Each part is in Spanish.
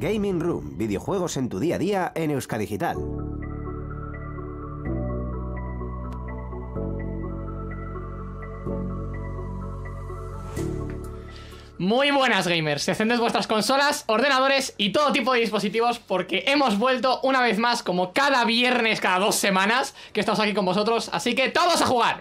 Gaming Room, videojuegos en tu día a día en Euskadigital. Muy buenas, gamers. Encended vuestras consolas, ordenadores y todo tipo de dispositivos, porque hemos vuelto una vez más, como cada viernes, cada 2 semanas, que estamos aquí con vosotros. Así que todos a jugar.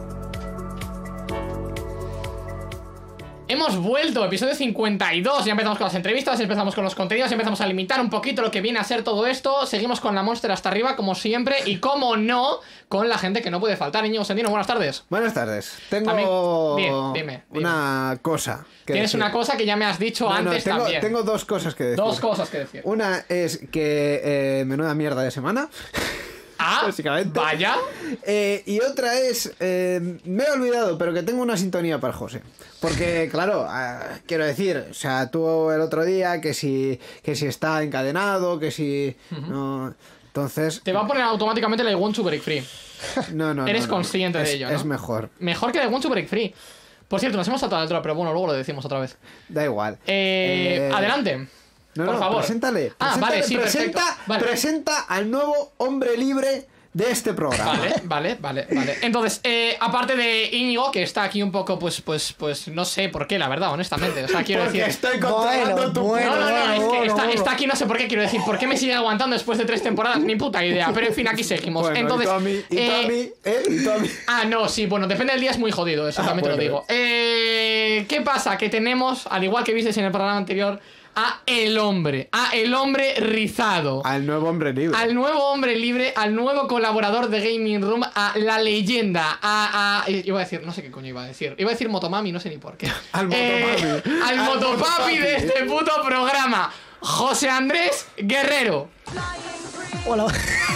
Hemos vuelto, episodio 52. Ya empezamos con las entrevistas, empezamos con los contenidos, empezamos a limitar un poquito lo que viene a ser todo esto. Seguimos con la Monster hasta arriba, como siempre. Y como no, con la gente que no puede faltar. Íñigo Sendino, buenas tardes. Buenas tardes. Tengo Dime. una cosa que Tienes decir. una cosa que ya me has dicho antes también. Tengo dos cosas que decir. Dos cosas que decir. Una es que menuda mierda de semana. Ah, básicamente. vaya. Y otra es, me he olvidado, pero que tengo una sintonía para José. Porque, claro, quiero decir, o sea, tú el otro día que si está encadenado, que si no... Entonces... Te va a poner automáticamente el I Want to Break Free. No. Eres consciente de ello, ¿no? Es mejor. Mejor que el I Want to Break Free. Por cierto, nos hemos saltado al otro, pero bueno, luego lo decimos otra vez. Da igual. Adelante. Por favor. Preséntale. Vale, sí, perfecto. Vale. Presenta al nuevo hombre libre de este programa. Vale. Entonces, aparte de Íñigo, que está aquí un poco, pues, no sé por qué, la verdad, honestamente. O sea, quiero Porque decir... estoy controlando tu... No, es que está aquí, no sé por qué, quiero decir, ¿por qué me sigue aguantando después de 3 temporadas? Ni puta idea, pero en fin, aquí seguimos. Bueno, entonces, y Tommy. Ah, no, sí, bueno, depende del día, es muy jodido, eso también te lo digo. ¿Qué pasa? Que tenemos, al igual que visteis en el programa anterior, a el hombre rizado, Al nuevo hombre libre. al nuevo hombre libre, al nuevo colaborador de Gaming Room, a la leyenda, iba a decir, no sé qué coño iba a decir Motomami, no sé ni por qué. Al Motopapi. Al Motopapi de este puto programa, José Andrés Guerrero. Hola.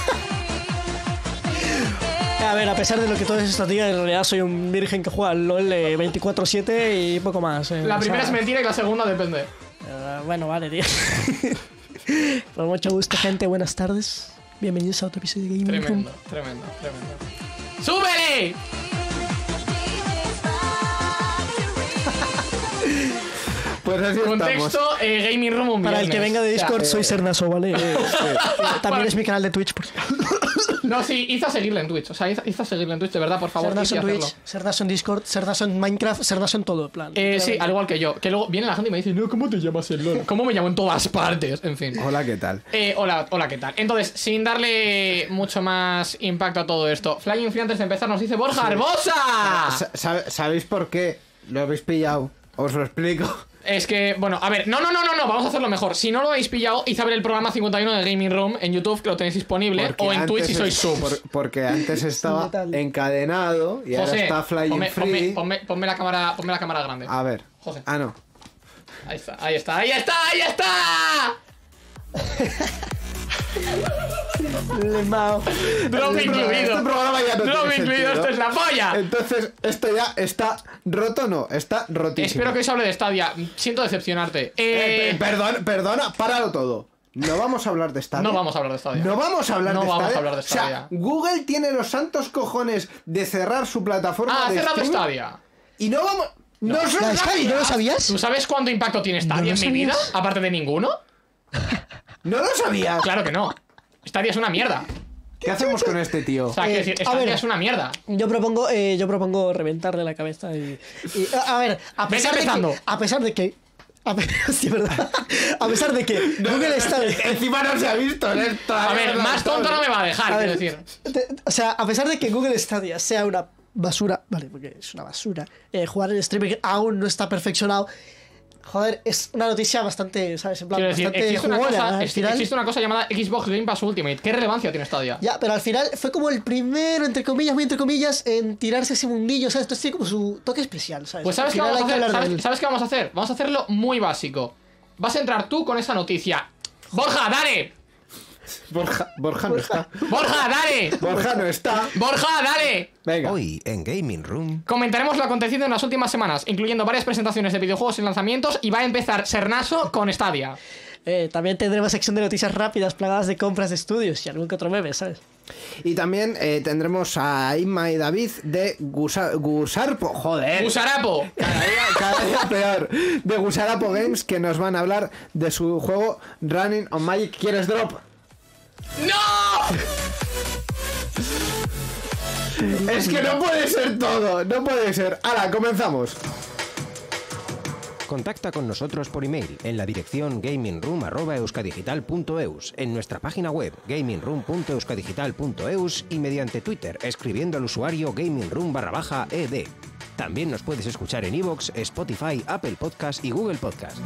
A ver, a pesar de lo que todos estos días, en realidad soy un virgen que juega al LoL 24/7 y poco más. La primera es mentira y la segunda depende. Bueno, vale, tío. Con mucho gusto, gente. Buenas tardes. Bienvenidos a otro episodio de Gaming Room. Tremendo. ¡Súbele! Pues así Contexto, Gaming Room un Para el que viernes. venga de Discord, soy Sernaso, ¿vale? También Vale. es mi canal de Twitch. No, sí, hizo a seguirle en Twitch. O sea, hizo a seguirle en Twitch, de verdad, por favor. Sernaso en hacerlo. Twitch, Sernaso en Discord, Sernaso en Minecraft, Sernaso en todo, en plan. Sí, al igual que yo. Que luego viene la gente y me dice, no, ¿cómo te llamas el LOL? ¿Cómo me llamo en todas partes? En fin. Hola, ¿qué tal? Hola, ¿qué tal? Entonces, sin darle mucho más impacto a todo esto, Flying Free antes de empezar nos dice Borja Arbosa. ¿Sabéis por qué lo habéis pillado? Os lo explico. Es que, bueno, a ver, no, vamos a hacerlo mejor. Si no lo habéis pillado, id a ver el programa 51 de Gaming Room en YouTube, que lo tenéis disponible, Porque o en Twitch si sois subs. Porque antes estaba encadenado y ahora José, está Flying Free. ponme la cámara grande. A ver. José. Ah, no. Ahí está. Lemao. Drop incluido. Este programa ya no Drop tiene incluido, sentido. esto es la polla. Entonces, esto ya está roto, no, está rotísimo. Espero que os hable de Stadia. Siento decepcionarte. Perdona, páralo todo. No vamos a hablar de Stadia. No vamos a hablar de Stadia. No vamos a hablar No de vamos Stadia. a hablar de O sea, Stadia. Google tiene los santos cojones de cerrar su plataforma Ha de cerrado streaming Stadia. y no vamos... No, se lo ¿No sabías. lo sabías? ¿Tú sabes cuánto impacto tiene Stadia ¿No lo en mi vida? sabías? Aparte de ninguno. No lo sabías. Claro que no. Stadia es una mierda. ¿Qué hacemos con este tío? O sea, quiero decir, a Stadia ver. es una mierda. Yo propongo reventarle la cabeza a ver, a pesar de empezando. que... Sí, ¿verdad? A pesar de que Google está... Encima no se ha visto en esto. A ver, más tonto no me va a dejar, A quiero ver, decir. O sea, a pesar de que Google Stadia sea una basura, vale, porque es una basura, jugar en streaming aún no está perfeccionado. Joder, es una noticia bastante, ¿sabes? En plan, Quiero decir, bastante jugona. Al final, existe una cosa llamada Xbox Game Pass Ultimate. ¿Qué relevancia tiene Stadia? ya, pero al final fue como el primero, entre comillas, muy entre comillas, en tirarse ese mundillo, ¿sabes? Esto tiene como su toque especial, ¿sabes? Pues Al ¿sabes qué final vamos a hay que hacer? hablar de él. ¿Sabes qué vamos a hacer? Vamos a hacerlo muy básico. Vas a entrar tú con esa noticia. ¡Borja, dale! Borja no está. ¡Borja, dale! Borja no está. ¡Borja, dale! Venga. Hoy en Gaming Room. Comentaremos lo acontecido en las últimas semanas, incluyendo varias presentaciones de videojuegos y lanzamientos, y va a empezar Sernaso con Stadia. También tendremos sección de noticias rápidas plagadas de compras de estudios y algún que otro meme, ¿sabes? Y también tendremos a Inma y David de Gusarpo. Joder. ¡Gusarapo! Cada día peor. De Gusarapo Games, que nos van a hablar de su juego Running on Magic. ¿Quieres drop? ¡No! Es que no puede ser todo. No puede ser. ¡Hala, comenzamos! Contacta con nosotros por email en la dirección gamingroom@euskadigital.eus, en nuestra página web gamingroom.euskadigital.eus y mediante Twitter escribiendo al usuario gamingroom_ed. También nos puedes escuchar en iVoox, Spotify, Apple Podcast y Google Podcast.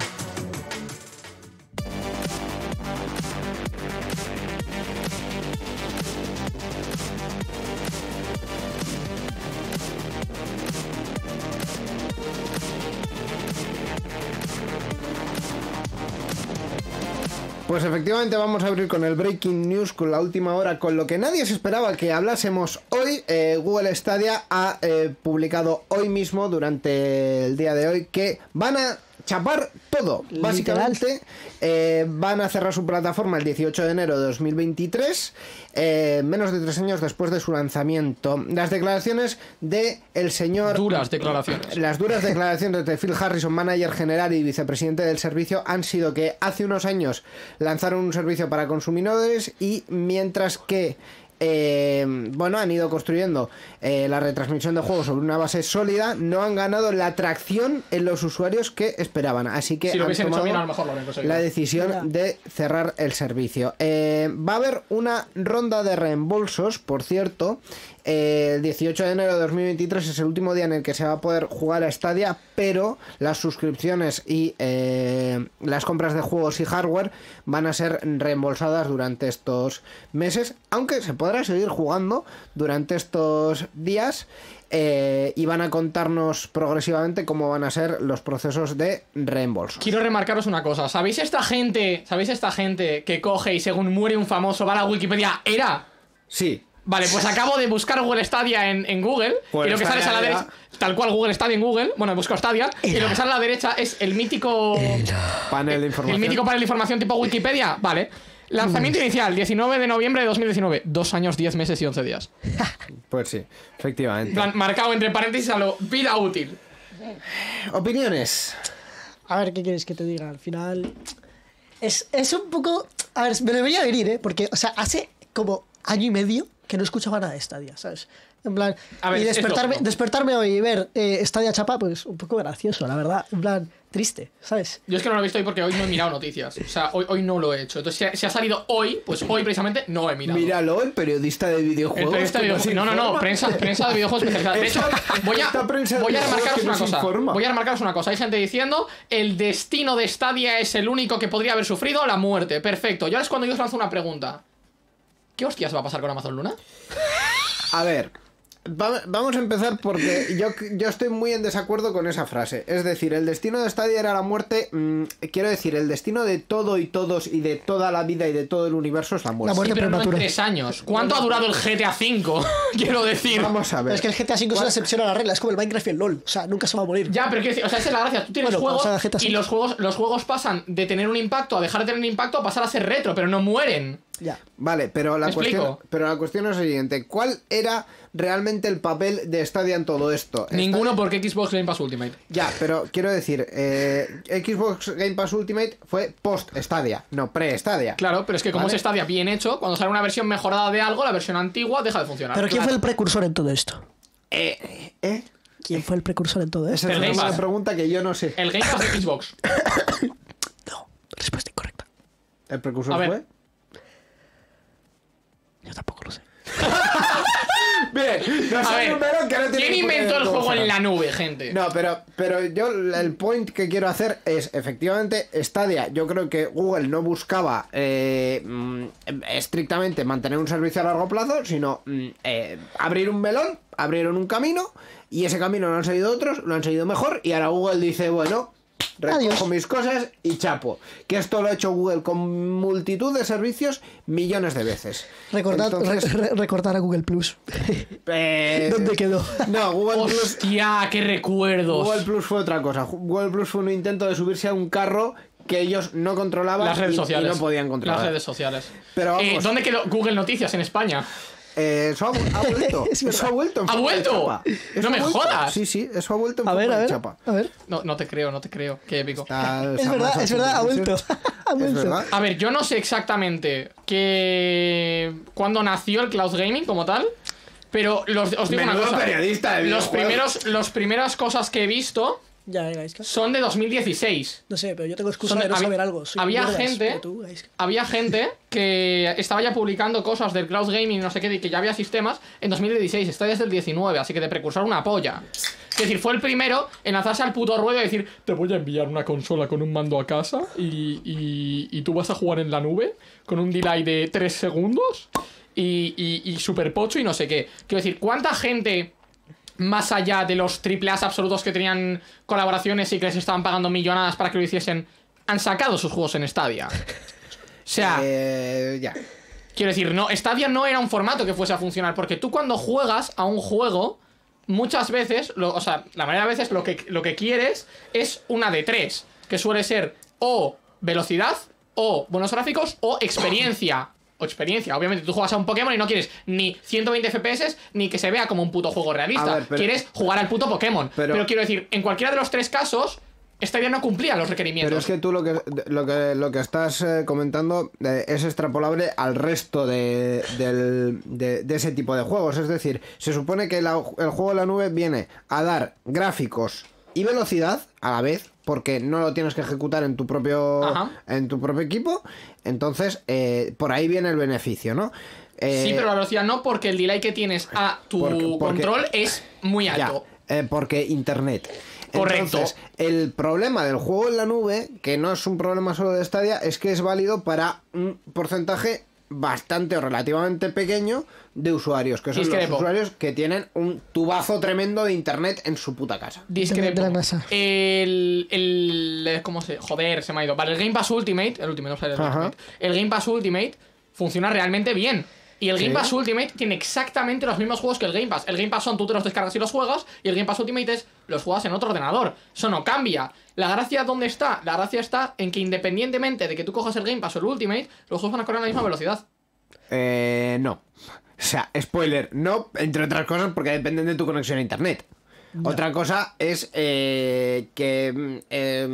Pues efectivamente vamos a abrir con el Breaking News, con la última hora, con lo que nadie se esperaba que hablásemos hoy. Google Stadia ha publicado hoy mismo, durante el día de hoy, que van a chapar todo. Básicamente van a cerrar su plataforma el 18 de enero de 2023, menos de 3 años después de su lanzamiento. Las declaraciones de el señor... Duras declaraciones. Las duras declaraciones de Phil Harrison, manager general y vicepresidente del servicio, han sido que hace unos años lanzaron un servicio para consumidores y mientras que han ido construyendo la retransmisión de juegos sobre una base sólida, no han ganado la atracción en los usuarios que esperaban, así que Si lo han hubiesen hecho tomado bien, a lo mejor lo habrían conseguido. la decisión de cerrar el servicio. Va a haber una ronda de reembolsos, por cierto. El 18 de enero de 2023 es el último día en el que se va a poder jugar a Stadia, pero las suscripciones y las compras de juegos y hardware van a ser reembolsadas durante estos meses, aunque se podrá seguir jugando durante estos días. Y van a contarnos progresivamente cómo van a ser los procesos de reembolso. Quiero remarcaros una cosa. ¿Sabéis esta gente que coge y según muere un famoso va a la Wikipedia? ¿Era? Sí. Vale, pues acabo de buscar Google Stadia en Google Pues y lo que sale es a la Stadia derecha, tal cual Google Stadia en Google, bueno, busco Stadia y lo que sale a la derecha es el mítico Panel de información. el mítico panel de información tipo Wikipedia, vale. Lanzamiento inicial, 19 de noviembre de 2019, 2 años, 10 meses y 11 días. Pues sí, efectivamente. En plan, marcado entre paréntesis a lo vida útil. Opiniones. A ver, ¿qué quieres que te diga? Al final... Es un poco... A ver, me debería venir, ¿eh? Porque, o sea, hace como año y medio que no escuchaba nada de Stadia, ¿sabes? En plan... A ver, y es lógico. despertarme hoy y ver Stadia chapa, pues un poco gracioso, la verdad. En plan, triste, ¿sabes? Yo es que no lo he visto hoy porque hoy no he mirado noticias. O sea, hoy no lo he hecho. Entonces, si ha salido hoy, pues hoy precisamente no he mirado. Míralo, el periodista de videojuegos. El periodista de videojuegos. No, prensa de videojuegos especializada. De hecho, voy a remarcaros una cosa. Voy a remarcaros una cosa. Hay gente diciendo el destino de Stadia es el único que podría haber sufrido la muerte. Perfecto. Y ahora es cuando yo os lanzo una pregunta. ¿Qué hostias va a pasar con Amazon Luna? A ver, vamos a empezar porque yo estoy muy en desacuerdo con esa frase. Es decir, el destino de Stadia era la muerte. Quiero decir, el destino de todo y todos y de toda la vida y de todo el universo es la muerte. La muerte Sí, pero no en prematura. 3 años. ¿Cuánto ha durado el GTA V? Quiero decir. Vamos a Pero ver. es que el GTA V es una excepción a la regla, es como el Minecraft y el LoL. O sea, nunca se va a morir. Ya, pero quiero decir, o sea, esa es la gracia. Tú tienes Bueno, juegos cuando salga GTA y VI. los juegos pasan de tener un impacto a dejar de tener un impacto a pasar a ser retro, pero no mueren. Ya. Vale, pero la ¿Me explico? cuestión es la siguiente. ¿Cuál era realmente el papel de Stadia en todo esto? Ninguno porque Xbox Game Pass Ultimate. Ya, pero quiero decir, Xbox Game Pass Ultimate fue post-Stadia, no pre-Stadia. Claro, pero es que como Vale. es Stadia bien hecho, cuando sale una versión mejorada de algo, la versión antigua deja de funcionar. Pero ¿quién fue el precursor en todo esto? ¿Quién fue el precursor en todo esto? Esa es El Game una Pass. pregunta que yo no sé. El Game Pass de Xbox. No, respuesta incorrecta. ¿El precursor A ver. fue? Yo tampoco lo sé. Bien, nos A sale ver, un melón que no tiene ¿quién ni puta idea inventó de el cómo juego en será. la nube, gente? No, pero yo el point que quiero hacer es, efectivamente, Stadia, yo creo que Google no buscaba estrictamente mantener un servicio a largo plazo, sino abrir un melón, abrieron un camino, y ese camino lo han seguido otros, lo han seguido mejor, y ahora Google dice, bueno, recojo Adiós. mis cosas y chapo. Que esto lo ha hecho Google con multitud de servicios millones de veces. Entonces, Recordar a Google Plus. eh, ¿Dónde quedó? No, Google Plus... Hostia, qué recuerdos. Google Plus fue otra cosa. Google Plus fue un intento de subirse a un carro que ellos no controlaban Las redes y sociales. no podían controlar. Las redes sociales. Pero vamos. ¿Dónde quedó Google Noticias en España? Eso ha vuelto. Es verdad. Eso ha vuelto. en ¿Ha forma de vuelto? chapa. Eso No me ha vuelto. jodas. Sí, eso ha vuelto en A ver, forma a de ver. chapa. A ver. No te creo. Qué épico. Es verdad, ha vuelto. Ha Es vuelto. verdad. A ver, yo no sé exactamente cuándo nació el cloud gaming como tal, pero os digo una Menudo cosa. periodista de videojuegos. Los primeras cosas que he visto Ya, Gaiska. son de 2016. No sé, pero yo tengo excusa Son de- de no había- saber algo. Soy había mierdas, gente- pero tú, Gaiska. Había gente que estaba ya publicando cosas del cloud gaming y no sé qué, y que ya había sistemas en 2016. Está desde el 19, así que de precursor una polla. Es decir, fue el primero en lanzarse al puto ruedo y decir: te voy a enviar una consola con un mando a casa y tú vas a jugar en la nube con un delay de 3 segundos y super pocho y no sé qué. Quiero decir, ¿cuánta gente, más allá de los AAAs absolutos que tenían colaboraciones y que les estaban pagando millonadas para que lo hiciesen, han sacado sus juegos en Stadia? O sea, Ya. quiero decir, no, Stadia no era un formato que fuese a funcionar, porque tú cuando juegas a un juego, muchas veces, o sea, la mayoría de veces lo que quieres es una de tres, que suele ser o velocidad, o buenos gráficos, o experiencia. Obviamente tú juegas a un Pokémon y no quieres ni 120 FPS ni que se vea como un puto juego realista. A ver, pero- quieres jugar al puto Pokémon. Pero quiero decir, en cualquiera de los tres casos, Stadia no cumplía los requerimientos. Pero es que tú lo que estás comentando es extrapolable al resto de ese tipo de juegos. Es decir, se supone que el juego de la nube viene a dar gráficos y velocidad a la vez, porque no lo tienes que ejecutar en tu propio equipo. Entonces, por ahí viene el beneficio, ¿no? Sí, pero la velocidad no, porque el delay que tienes a tu porque- control es muy Ya, alto. porque internet. Correcto. Entonces, el problema del juego en la nube, que no es un problema solo de Stadia, es que es válido para un porcentaje bastante o relativamente pequeño de usuarios, que son los Discrepo. usuarios que tienen un tubazo tremendo de internet en su puta casa. Discrepo. De la NASA. ¿Cómo se? Joder, se me ha ido. Vale, el Game Pass Ultimate. El Ultimate, no sale el Ajá. Ultimate. El Game Pass Ultimate funciona realmente bien. Y el Sí. Game Pass Ultimate tiene exactamente los mismos juegos que el Game Pass. El Game Pass son tú te los descargas y los juegas. Y el Game Pass Ultimate es los juegas en otro ordenador. Eso no cambia. La gracia, ¿dónde está? La gracia está en que independientemente de que tú cojas el Game Pass o el Ultimate, los juegos van a correr a la misma velocidad. No. O sea, spoiler, no, entre otras cosas porque dependen de tu conexión a internet. Otra cosa es que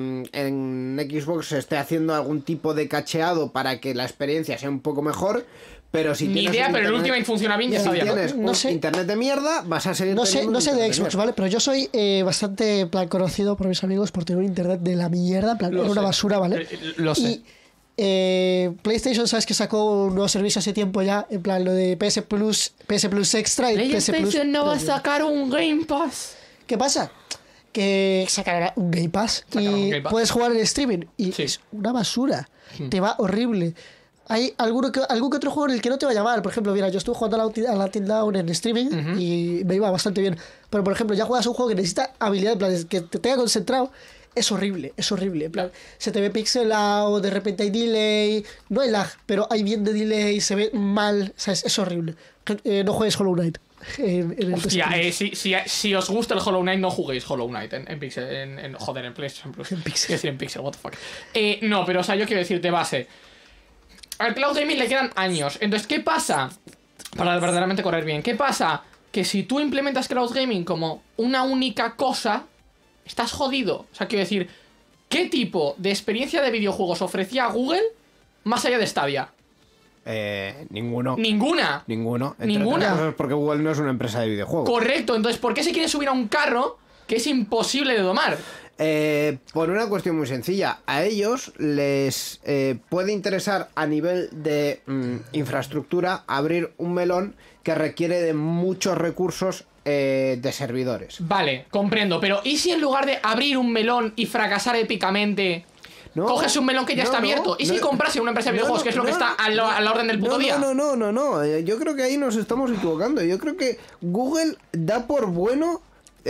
en Xbox se esté haciendo algún tipo de cacheado para que la experiencia sea un poco mejor, pero si Ni tienes idea, un pero el internet- Ultimate funciona bien y si está bien. tienes No un sé. internet de mierda, vas a seguir No sé teniendo un de internet Xbox, mierda. ¿vale? Pero yo soy bastante en plan, conocido por mis amigos por tener un internet de la mierda, en plan, Lo era una sé. basura, ¿vale? Lo sé. Y PlayStation, ¿sabes que sacó un nuevo servicio hace tiempo ya? En plan, lo de PS Plus Extra y PS Plus no va a Premium. sacar un Game Pass. ¿Qué pasa? Que sacará un Game Pass Sacará un y Game Pass. puedes jugar en streaming y Sí. es una basura. Te va horrible. Hay algún que otro juego en el que no te va a llamar. Por ejemplo, mira, yo estuve jugando a la Until Dawn en streaming y me iba bastante bien. Pero, por ejemplo, ya juegas un juego que necesita habilidad, en plan, que te tenga concentrado. Es horrible, es horrible. En plan, se te ve pixelado, de repente hay delay. No hay lag, pero hay bien de delay, se ve mal. O sea, es horrible. No juegues Hollow Knight. En el Hostia, streaming. si os gusta el Hollow Knight, no juguéis Hollow Knight en Pixel. Joder, en PlayStation Plus. En Pixel. Quiero decir, en Pixel, what the fuck. No, pero o sea, yo quiero decir de base. Al Cloud Gaming le quedan años. Entonces, ¿qué pasa? Para verdaderamente correr bien. ¿Qué pasa? Que si tú implementas Cloud Gaming como una única cosa, estás jodido. O sea, quiero decir, ¿qué tipo de experiencia de videojuegos ofrecía Google más allá de Stadia? Ninguno. Ninguna. Ninguno. Entre Ninguna. otras cosas porque Google no es una empresa de videojuegos. Correcto, entonces, ¿por qué se quieren subir a un carro que es imposible de domar? Por una cuestión muy sencilla. A ellos les puede interesar a nivel de infraestructura abrir un melón que requiere de muchos recursos de servidores. Vale, comprendo, pero ¿y si en lugar de abrir un melón y fracasar épicamente, No, coges un melón que ya no, está no, abierto? ¿Y si no, comprase una empresa de no, videojuegos, que es lo que no, está a la orden del puto no, día? No. Yo creo que ahí nos estamos equivocando. Yo creo que Google da por bueno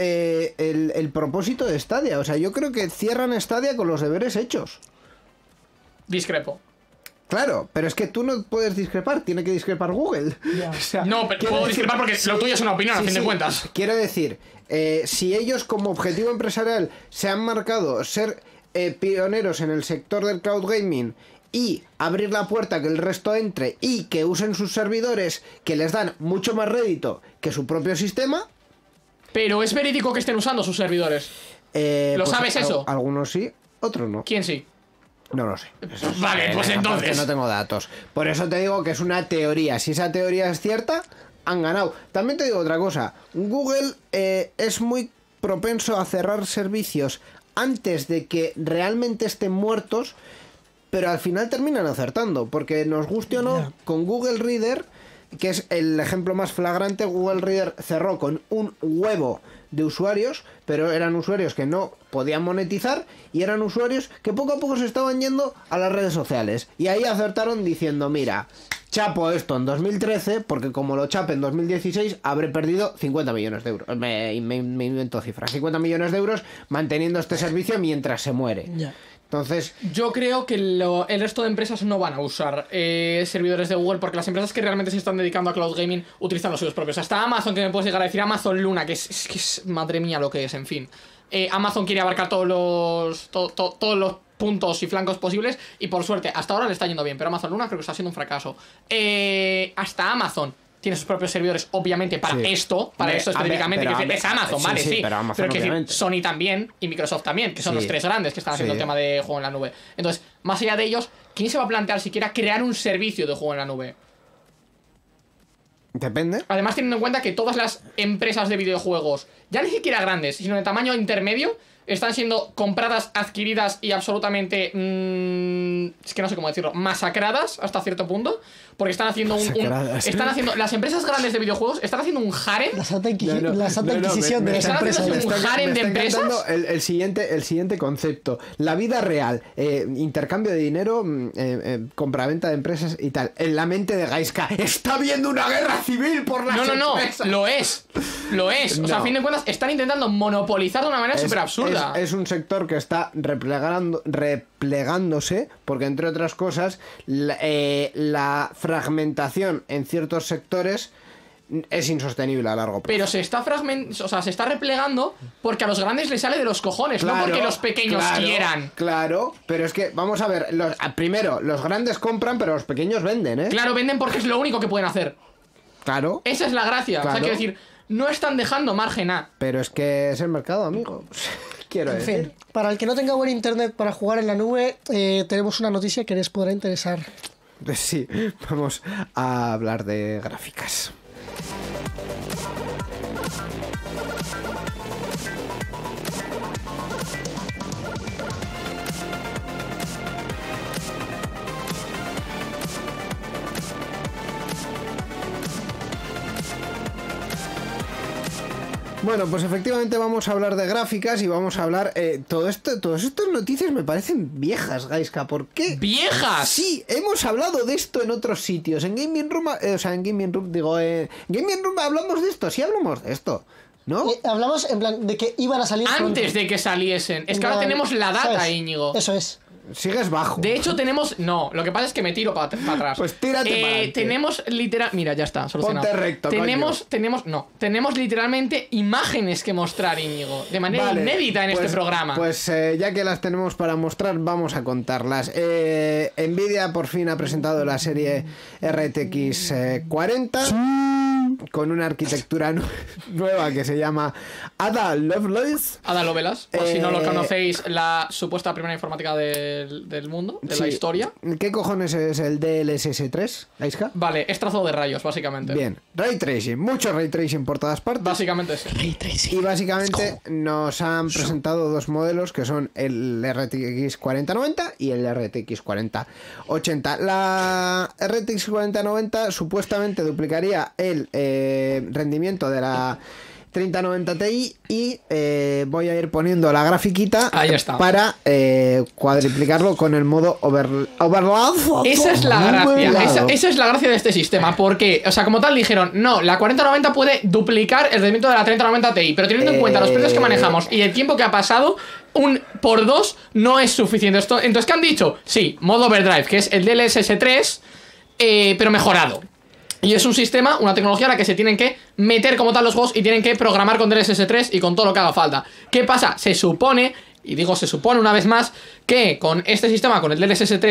el propósito de Stadia. O sea, yo creo que cierran Stadia con los deberes hechos. Discrepo. Claro, pero es que tú no puedes discrepar, tiene que discrepar Google. Ya. O sea, No, pero quiero puedo decir- discrepar porque lo tuyo es una opinión, a fin de cuentas. Quiero decir, si ellos como objetivo empresarial se han marcado ser pioneros en el sector del cloud gaming y abrir la puerta que el resto entre y que usen sus servidores que les dan mucho más rédito que su propio sistema. Pero es verídico que estén usando sus servidores. ¿Lo sabes eso? Algunos sí, otros no. ¿Quién sí? No lo sé. Vale, pues entonces. No tengo datos. Por eso te digo que es una teoría. Si esa teoría es cierta, han ganado. También te digo otra cosa. Google es muy propenso a cerrar servicios antes de que realmente estén muertos, pero al final terminan acertando. Porque nos guste o no, con Google Reader, que es el ejemplo más flagrante, Google Reader cerró con un huevo de usuarios, pero eran usuarios que no podían monetizar y eran usuarios que poco a poco se estaban yendo a las redes sociales. Y ahí acertaron diciendo, mira, chapo esto en 2013, porque como lo chape en 2016 habré perdido 50 millones de euros. Me invento cifras. 50 millones de euros manteniendo este servicio mientras se muere. Ya. Entonces, yo creo que el resto de empresas no van a usar servidores de Google, porque las empresas que realmente se están dedicando a cloud gaming utilizan los suyos propios. Hasta Amazon, que me puedes llegar a decir, Amazon Luna, que es madre mía lo que es, en fin. Amazon quiere abarcar todos los puntos y flancos posibles, y por suerte, hasta ahora le está yendo bien, pero Amazon Luna creo que está siendo un fracaso. Hasta Amazon tiene sus propios servidores, obviamente, para esto específicamente, que es Amazon, vale, sí. Pero que Sony también y Microsoft también, que son los tres grandes que están haciendo el tema de juego en la nube. Entonces, más allá de ellos, ¿quién se va a plantear siquiera crear un servicio de juego en la nube? depende. Además, teniendo en cuenta que todas las empresas de videojuegos, ya ni siquiera grandes, sino de tamaño intermedio, están siendo compradas, adquiridas y absolutamente... es que no sé cómo decirlo, masacradas hasta cierto punto. Porque están haciendo están haciendo... Las empresas grandes de videojuegos están haciendo un harem. La Santa Inquisición de las empresas. Un harem de empresas. El siguiente concepto. La vida real. Intercambio de dinero, compraventa de empresas y tal. En la mente de Gaiska está habiendo una guerra civil por las empresas. No, lo es. O sea, a fin de cuentas, están intentando monopolizar de una manera súper absurda. Es un sector que está replegándose, porque entre otras cosas, la fragmentación en ciertos sectores es insostenible a largo plazo. Pero se está se está replegando porque a los grandes les sale de los cojones, no porque los pequeños quieran. Claro, pero es que, vamos a ver, primero, los grandes compran, pero los pequeños venden, ¿eh? Claro, venden porque es lo único que pueden hacer. Claro. Esa es la gracia. Claro. O sea, quiero decir, no están dejando margen a... Pero es que es el mercado, amigo. Quiero decir. En fin, para el que no tenga buen internet para jugar en la nube, tenemos una noticia que les podrá interesar. Sí, vamos a hablar de gráficas. Bueno, pues efectivamente vamos a hablar de gráficas y vamos a hablar... todas estas noticias me parecen viejas, Gaiska. ¿Por qué? ¡Viejas! Sí, hemos hablado de esto en otros sitios. En Gaming Room... Gaming Room hablamos de esto. Sí hablamos de esto, ¿no? Hablamos en plan de que iban a salir antes de que saliesen. Es que ahora tenemos la data, ¿sabes? Íñigo. Eso es. Sigues bajo. De hecho tenemos... No, lo que pasa es que me tiro para atrás. Pues tírate para adelante. Tenemos literal... Mira, ya está, solucionado. Ponte recto, tenemos literalmente imágenes que mostrar, Íñigo, de manera inédita en este programa. Pues ya que las tenemos para mostrar, vamos a contarlas. Nvidia por fin ha presentado la serie RTX 40 con una arquitectura nueva que se llama Ada Lovelace. Ada Lovelace, por si no lo conocéis, la supuesta primera informática del mundo, de la historia. ¿Qué cojones es el DLSS 3, Aiska? Vale, es trazado de rayos, básicamente. Bien, Ray Tracing, mucho Ray Tracing por todas partes. Básicamente sí. Ray Tracing. Y básicamente nos han presentado dos modelos que son el RTX 4090 y el RTX 4080. La RTX 4090 supuestamente duplicaría el rendimiento de la 3090 Ti y voy a ir poniendo la grafiquita para cuadriplicarlo con el modo overlap. Esa es la gracia. Esa es la gracia de este sistema. Porque, o sea, como tal dijeron, no, la 4090 puede duplicar el rendimiento de la 3090 Ti, pero teniendo en cuenta los precios que manejamos y el tiempo que ha pasado, un por 2 no es suficiente. Entonces, ¿qué han dicho? Sí, modo overdrive, que es el DLSS 3, pero mejorado. Y es un sistema, una tecnología a la que se tienen que meter como tal los juegos y tienen que programar con DLSS 3 y con todo lo que haga falta. ¿Qué pasa? Se supone, y digo se supone una vez más, que con este sistema, con el DLSS 3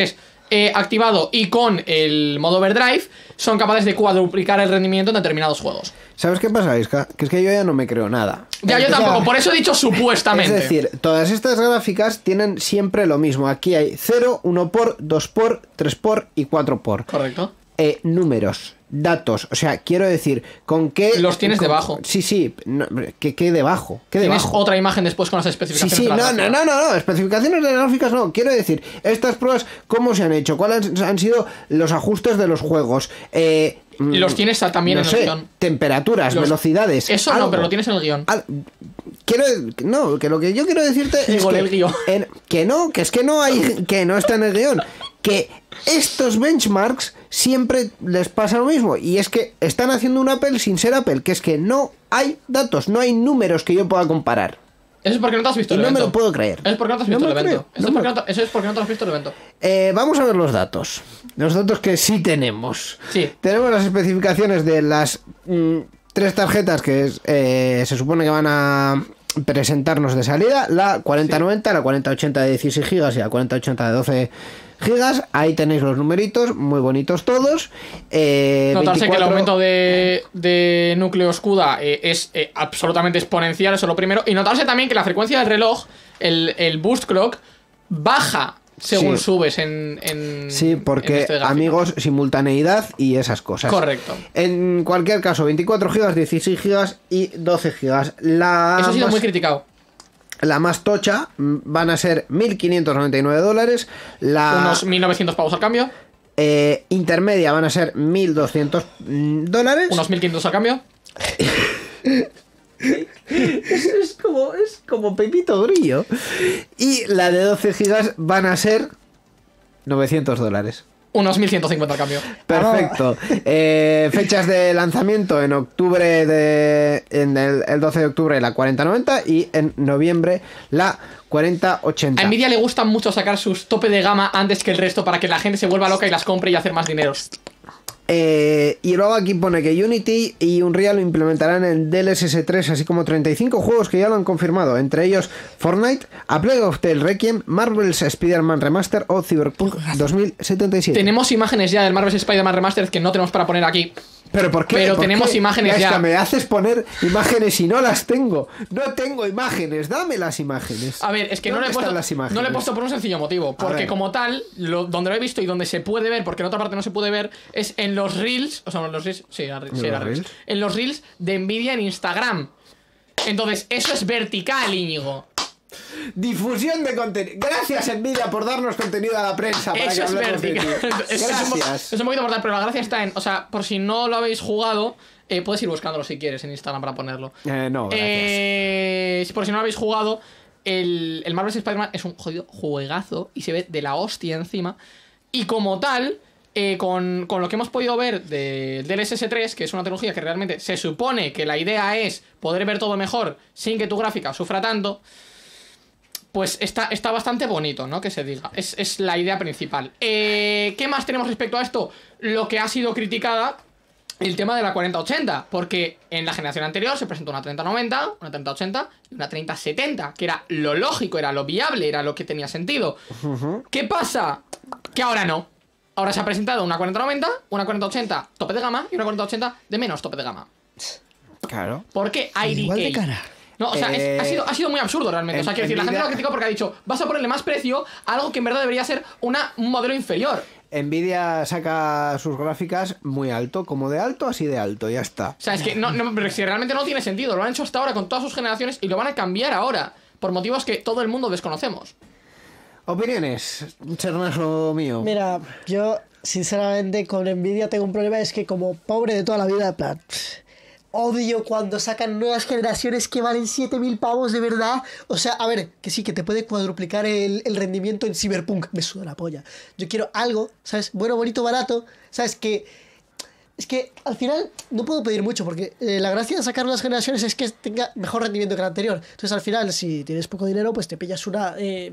activado y con el modo overdrive, son capaces de cuadruplicar el rendimiento en determinados juegos. ¿Sabes qué pasa, Isca? Que es que yo ya no me creo nada. Ya, yo tampoco, por eso he dicho supuestamente. Es decir, todas estas gráficas tienen siempre lo mismo. Aquí hay 0, 1x, 2x, 3x y 4x. Correcto. Números, datos, o sea, quiero decir, ¿con qué...? Los tienes debajo. Sí, no, ¿qué debajo? ¿Qué Tienes debajo? otra imagen después con las especificaciones. Sí, de la gráfica. no, especificaciones de gráficas no, quiero decir, estas pruebas, ¿cómo se han hecho? ¿Cuáles han sido los ajustes de los juegos? Los tienes también no en el sé, guión. temperaturas, velocidades... Eso algo. no, pero lo tienes en el guión. Que lo que yo quiero decirte es Digo, que, el guión. es que no hay, que no está en el guión, que estos benchmarks siempre les pasa lo mismo, y es que están haciendo un Apple sin ser Apple, que es que no hay datos, no hay números que yo pueda comparar. Eso es porque no te has visto Y el no evento. me lo puedo creer. Eso es porque no te has No visto me el lo evento. creo, no me lo- Eso es porque no te has visto el evento. Vamos a ver los datos. Los datos que sí tenemos. Sí. Tenemos las especificaciones de las 3 tarjetas que se supone que van a presentarnos de salida. La 4090, la 4080 de 16 GB y la 4080 de 12 GB. Ahí tenéis los numeritos, muy bonitos todos. Notarse 24... que el aumento de núcleos CUDA es absolutamente exponencial, eso es lo primero. Y notarse también que la frecuencia del reloj, el boost clock, baja según Sí. subes en Sí, porque, este gráfico. amigos, simultaneidad y esas cosas. Correcto. En cualquier caso, 24 GB, 16 GB y 12 GB. Eso ha sido muy criticado. La más tocha van a ser $1.599. La Unos 1.900 pavos al cambio, intermedia van a ser $1.200. unos 1.500 al cambio. Es como Pepito Grillo. Y la de 12 GB van a ser $900. Unos 1.150 al cambio. Perfecto. Fechas de lanzamiento en octubre el 12 de octubre la 4090 y en noviembre la 4080. A Nvidia le gusta mucho sacar sus tope de gama antes que el resto para que la gente se vuelva loca y las compre y hacer más dinero. Y luego aquí pone que Unity y Unreal implementarán el DLSS 3, así como 35 juegos que ya lo han confirmado, entre ellos Fortnite, A Plague of Tale Requiem, Marvel's Spider-Man Remaster o Cyberpunk 2077. Tenemos imágenes ya del Marvel's Spider-Man Remastered que no tenemos para poner aquí. ¿Pero por qué? Pero ¿Por tenemos qué? imágenes Es ya. que me haces poner imágenes y no las tengo. No tengo imágenes, dame las imágenes. A ver, es que no le, he ¿Dónde puesto, están las imágenes? no le he puesto por un sencillo motivo. Porque ver. como tal, donde lo he visto y donde se puede ver, porque en otra parte no se puede ver, es en los Reels. O sea, en los Reels. Sí, era ¿En Reels. los Reels? En los Reels de Nvidia en Instagram. Entonces, eso es vertical, Íñigo. Difusión de contenido. Gracias, Nvidia, por darnos contenido a la prensa. Para Eso que es hablemos de vertical. ti. Gracias. Es un poquito mortal, pero la gracia está en. O sea, por si no lo habéis jugado, puedes ir buscándolo si quieres en Instagram para ponerlo. No, gracias. Por si no lo habéis jugado, el Marvel's Spider-Man es un jodido juegazo y se ve de la hostia encima. Y como tal, con lo que hemos podido ver del DLSS 3, que es una tecnología que realmente se supone que la idea es poder ver todo mejor sin que tu gráfica sufra tanto, pues está bastante bonito, ¿no? Que se diga. Es la idea principal. ¿Qué más tenemos respecto a esto? Lo que ha sido criticada, el tema de la 4080. Porque en la generación anterior se presentó una 3090, una 3080 y una 3070, que era lo lógico, era lo viable, era lo que tenía sentido. ¿Qué pasa? Que ahora no. Ahora se ha presentado una 4090, una 4080 tope de gama y una 4080 de menos tope de gama. Claro. ¿Por qué Igual de IDK? cara. No, o sea, ha sido muy absurdo realmente. O sea, quiero decir, la gente lo ha criticado porque ha dicho, vas a ponerle más precio a algo que en verdad debería ser un modelo inferior. Nvidia saca sus gráficas muy alto, como de alto, así de alto, ya está. O sea, es que pero si realmente no tiene sentido. Lo han hecho hasta ahora con todas sus generaciones y lo van a cambiar ahora. Por motivos que todo el mundo desconocemos. Opiniones, Chernazo mío. Mira, yo sinceramente con Nvidia tengo un problema, es que como pobre de toda la vida, en plan, odio cuando sacan nuevas generaciones que valen 7.000 pavos de verdad. O sea, a ver, que sí, que te puede cuadruplicar el rendimiento en Cyberpunk. Me suda la polla. Yo quiero algo, ¿sabes? Bueno, bonito, barato. ¿Sabes? Es que al final no puedo pedir mucho porque la gracia de sacar unas generaciones es que tenga mejor rendimiento que la anterior. Entonces al final, si tienes poco dinero, pues te pillas una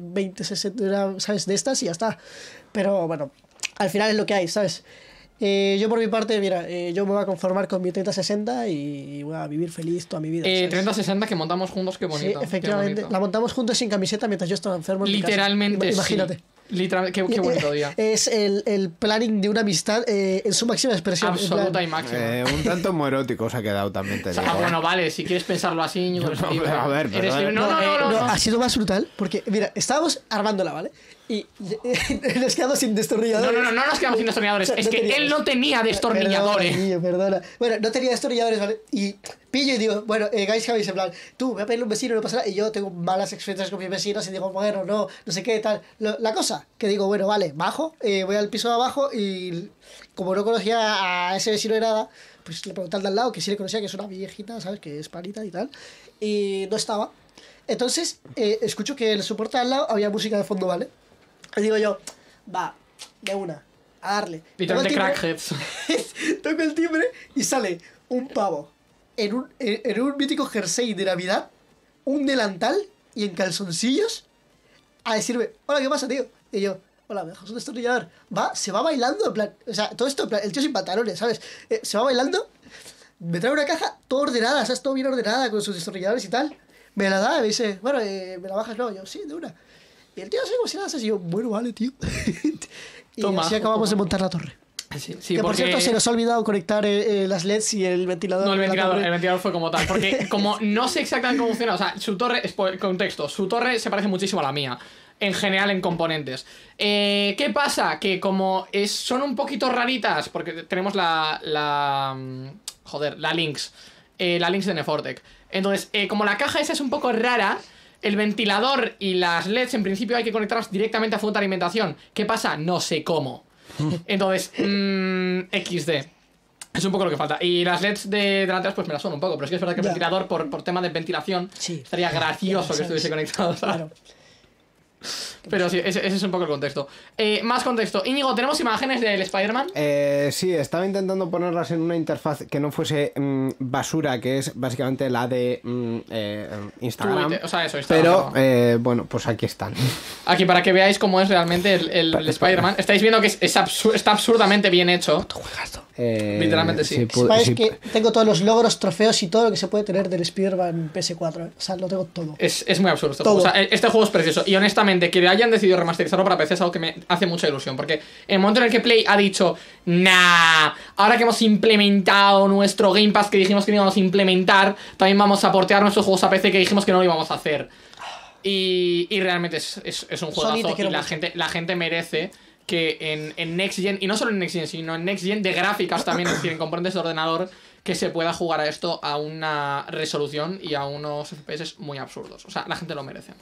2060, ¿sabes? De estas y ya está. Pero bueno, al final es lo que hay, ¿sabes? Yo por mi parte, mira, yo me voy a conformar con mi 3060 y voy a vivir feliz toda mi vida. ¿sabes? 3060 que montamos juntos, qué bonito. Sí, efectivamente. Qué bonito. La montamos juntos sin camiseta mientras yo estaba enfermo. En mi casa. Literalmente, Imagínate. sí. Literalmente, qué bonito día. Es el planning de una amistad en su máxima expresión. Absoluta y máxima. Un tanto homoerótico se ha quedado también, te digo. Bueno, vale, si quieres pensarlo así, Íñigo, eres libre. a ver, Eres perdón. libre. No. Ha sido más brutal porque, mira, estábamos armándola, ¿vale? Y nos quedamos sin destornilladores. No nos quedamos sin destornilladores. O sea, Es que él no tenía destornilladores. Perdona. Bueno, no tenía destornilladores, ¿vale? Y pillo y digo, bueno, guys, habéis en plan, tú, voy a pedirle un vecino, no pasa nada. Y yo tengo malas experiencias con mis vecinos y digo, bueno, no sé qué, tal. La cosa, que digo, bueno, vale, bajo, voy al piso de abajo y como no conocía a ese vecino de nada, pues le pregunté al de al lado, que sí le conocía, que es una viejita, ¿sabes? Que es panita y tal. Y no estaba. Entonces, escucho que en el soporte de al lado había música de fondo, ¿vale? Y digo yo, va, de una, a darle. Literalmente crackheads. Toco el timbre y sale un pavo en un mítico jersey de Navidad, un delantal y en calzoncillos a decirme, hola, ¿qué pasa, tío? Y yo, hola, me dejas un destornillador. Se va bailando, en plan, o sea, todo esto, en plan, el tío sin pantalones, ¿sabes? Se va bailando, me trae una caja toda ordenada, ¿sabes? Todo bien ordenada con sus destornilladores y tal. Me la da y me dice, bueno, ¿me la bajas? No, yo, sí, de una. Y el tío así como si nada, así yo, bueno, vale, tío. Y Toma, así acabamos de montar la torre. Sí, Que por cierto se nos ha olvidado conectar las LEDs y el ventilador. No, el de la torre. ventilador fue como tal. Porque como no sé exactamente cómo funciona, o sea, su torre, contexto, su torre se parece muchísimo a la mía. En general, en componentes. ¿Qué pasa? Que como son un poquito raritas, porque tenemos la Lynx. La Lynx de Nefortec. Entonces, como la caja esa es un poco rara, el ventilador y las LEDs en principio hay que conectarlas directamente a fuente de alimentación. ¿Qué pasa? No sé cómo. Entonces, XD. Es un poco lo que falta. Y las LEDs delanteras pues me las son un poco. Pero sí que es verdad que el ventilador, por tema de ventilación, estaría gracioso que estuviese conectado, ¿sabes? Claro. Pero sí, ese es un poco el contexto. Más contexto. Íñigo, ¿tenemos imágenes del Spider-Man? Sí, estaba intentando ponerlas en una interfaz que no fuese basura, que es básicamente la de Instagram. Twitter, o sea, eso, Instagram. Pero, bueno, pues aquí están. Aquí, para que veáis cómo es realmente el Spider-Man. Estáis viendo que está absurdamente bien hecho. Literalmente sí. Sepáis que tengo todos los logros, trofeos y todo lo que se puede tener del Spider-Man PS4. O sea, lo tengo todo. Es muy absurdo este Todo. juego. O sea, este juego es precioso. Y honestamente, que hayan decidido remasterizarlo para PC es algo que me hace mucha ilusión. Porque en el momento en el que Play ha dicho, nah, ahora que hemos implementado nuestro Game Pass que dijimos que no íbamos a implementar, también vamos a portear nuestros juegos a PC que dijimos que no lo íbamos a hacer. Y realmente es un juegazo. Y la gente merece que en Next Gen, y no solo en Next Gen, sino en Next Gen de gráficas también, es decir, en componentes de ordenador, que se pueda jugar a esto a una resolución y a unos FPS muy absurdos. O sea, la gente lo merece.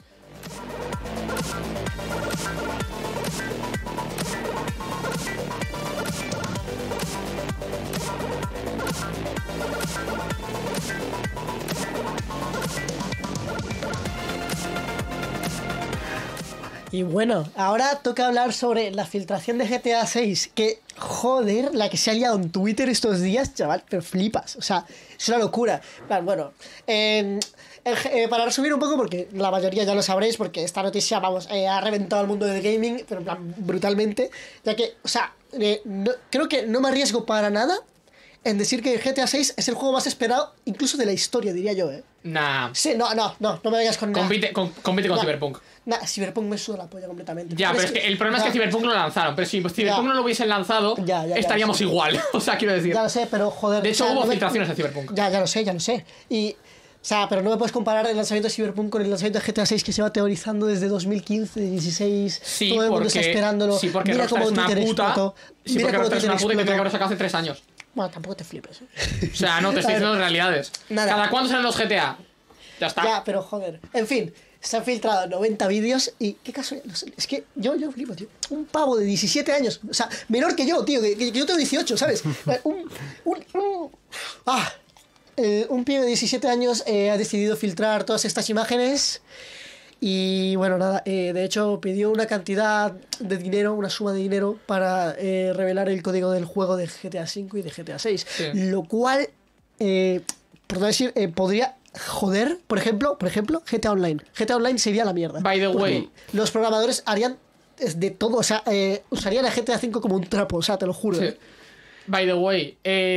Y bueno, ahora toca hablar sobre la filtración de GTA 6. Que, joder, la que se ha liado en Twitter estos días, chaval, pero flipas. O sea, es una locura. Bueno, para resumir un poco, porque la mayoría ya lo sabréis, porque esta noticia, vamos, ha reventado el mundo del gaming, pero en plan, brutalmente. Ya que, o sea, creo que no me arriesgo para nada en decir que GTA 6 es el juego más esperado, incluso de la historia, diría yo, ¿eh? Nah. Sí, no me vengas con nada. Compite con Cyberpunk. Nah, Cyberpunk me suda la polla completamente. Ya, pero es que el problema es que Cyberpunk lo lanzaron. Pero si Cyberpunk no lo hubiesen lanzado, estaríamos igual. O sea, quiero decir. Ya lo sé, pero joder. De hecho, hubo filtraciones de Cyberpunk. Ya lo sé. Y, o sea, pero no me puedes comparar el lanzamiento de Cyberpunk con el lanzamiento de GTA 6 que se va teorizando desde 2015, 16. Sí, todo el mundo está esperándolo. Sí, porque mira cómo Rockstar Twitter es una puta. Sí, porque Rockstar es una puta y que tiene que haberlo sacado hace 3 años. Bueno, tampoco te flipes. O sea, no, te estoy diciendo realidades. Nada. ¿Cada cuándo salen los GTA? Ya está. Ya, pero joder. En fin, se han filtrado 90 vídeos y qué caso. Es que yo flipo, tío. Un pavo de 17 años. O sea, menor que yo, tío. Que yo tengo 18, ¿sabes? Un pibe de 17 años ha decidido filtrar todas estas imágenes. Y bueno, nada, de hecho pidió una cantidad de dinero, una suma de dinero para revelar el código del juego de GTA V y de GTA VI. Sí. Lo cual, por no decir, podría joder, por ejemplo, GTA Online. GTA Online sería la mierda. By the way, los programadores harían de todo, o sea, usarían a GTA V como un trapo, o sea, te lo juro. sí. By the way,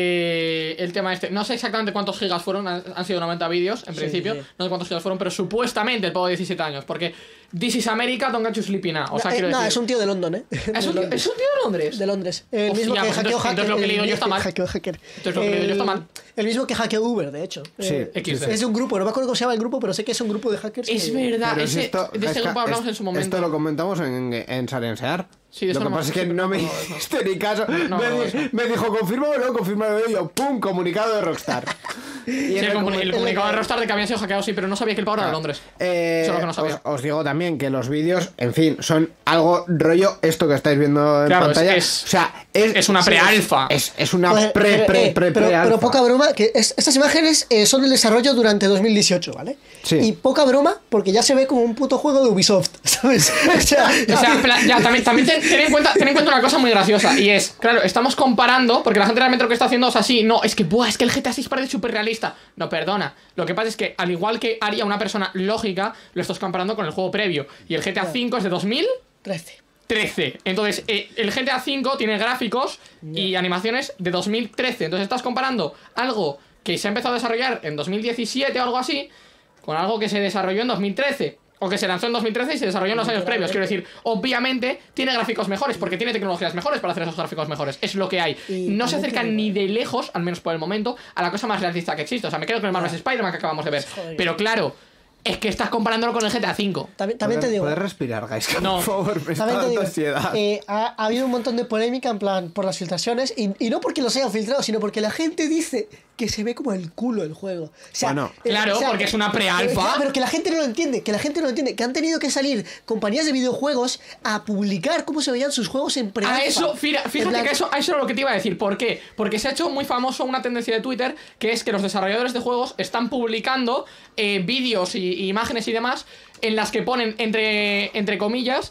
el tema este, no sé exactamente cuántos gigas fueron, han sido 90 vídeos en principio, sí. no sé cuántos gigas fueron, pero supuestamente el pavo de 17 años, porque This is America, don't get you sleepy now, o sea, quiero decir... es un tío de London, ¿eh? ¿Es un tío de Londres? De Londres. El Hostia, mismo que pues hackeó entonces lo que he leído yo está mal. Hackeó hacker. Entonces lo que he leído yo está mal. El mismo que hackeó Uber, de hecho. Sí, XD. Es de un grupo, no me acuerdo cómo se llama el grupo, pero sé que es un grupo de hackers. Es que- verdad, Pero si de este grupo hablamos en su momento. Esto lo comentamos en Sarensear. Sí, de lo esto que no pasa es me- que sí, no me no, hiciste ni caso. No, me dijo, confírmamelo, y yo, ¡pum! Comunicado de Rockstar. Y Sí, en el comunicado de Rockstar de que habían sido hackeados, sí, pero no sabía que el pavo era de Londres. Eso es lo que no sabía. Os digo también que los vídeos, en fin, son algo rollo esto que estáis viendo en Claro, pantalla. es- o sea, es una pre-alfa. Es una Joder, pero pre-alfa. poca broma, que estas imágenes son del desarrollo durante 2018, ¿vale? Sí. Y poca broma, porque ya se ve como un puto juego de Ubisoft, ¿sabes? O sea, O sea, ya, también ten en cuenta una cosa muy graciosa. Y es, claro, estamos comparando, porque la gente realmente lo que está haciendo es así. No, es que, buah, es que el GTA 6 parece súper realista. No, perdona. Lo que pasa es que, al igual que haría una persona lógica, lo estás comparando con el juego previo. Y el GTA 5 es de 2013. 13. Entonces, el GTA 5 tiene gráficos y animaciones de 2013. Entonces, estás comparando algo que se ha empezado a desarrollar en 2017 o algo así, con algo que se desarrolló en 2013. O que se lanzó en 2013 y se desarrolló en los años previos. Quiero decir, obviamente tiene gráficos mejores, porque tiene tecnologías mejores para hacer esos gráficos mejores. Es lo que hay. Y No se no acercan entiendo. ni de lejos, al menos por el momento, a la cosa más realista que existe. O sea, me quedo con el Marvel's Spider-Man que acabamos de ver. Joder. Pero claro, es que estás comparándolo con el GTA 5. También te digo. ¿Puedes respirar, guys? No. Por favor, me está También te dando digo, ansiedad. ha habido un montón de polémica en plan por las filtraciones y no porque los hayan filtrado, sino porque la gente dice que se ve como el culo el juego. O sea, Bueno. Claro, porque es una pre-alfa. Pero que la gente no lo entiende, que han tenido que salir compañías de videojuegos a publicar cómo se veían sus juegos en pre-alfa. A eso, fíjate En plan, que a eso era lo que te iba a decir. ¿Por qué? Porque se ha hecho muy famoso una tendencia de Twitter, que es que los desarrolladores de juegos están publicando vídeos y imágenes y demás en las que ponen, entre comillas,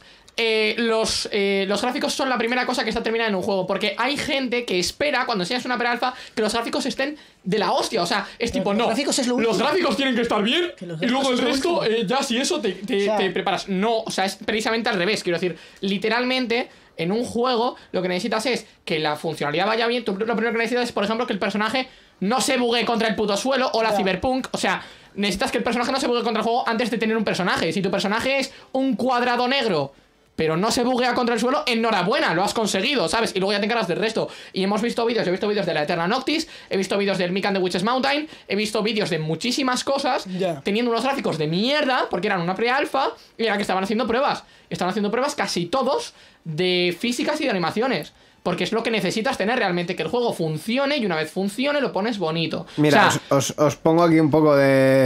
los gráficos son la primera cosa que está terminada en un juego. Porque hay gente que espera, cuando enseñas una pre-alfa, que los gráficos estén de la hostia. O sea, es tipo, los no, gráficos es lo los último. gráficos tienen que estar bien Que los y luego el gráficos es lo resto, último. ya si eso te sea, preparas. No, o sea, es precisamente al revés. Quiero decir, literalmente, en un juego lo que necesitas es que la funcionalidad vaya bien. Tú lo primero que necesitas es, por ejemplo, que el personaje no se bugue contra el puto suelo o la Ya. Cyberpunk. O sea, necesitas que el personaje no se bugue contra el juego antes de tener un personaje. Si tu personaje es un cuadrado negro, pero no se buguea contra el suelo, enhorabuena, lo has conseguido, ¿sabes? Y luego ya te encargas del resto. Y hemos visto vídeos, he visto vídeos de la Eterna Noctis, he visto vídeos del Mick and the Witches Mountain, he visto vídeos de muchísimas cosas, Ya. teniendo unos gráficos de mierda, porque eran una pre-alfa, y era que estaban haciendo pruebas. Estaban haciendo pruebas casi todos de físicas y de animaciones. Porque es lo que necesitas tener realmente, que el juego funcione, y una vez funcione lo pones bonito. Mira, o sea, os pongo aquí un poco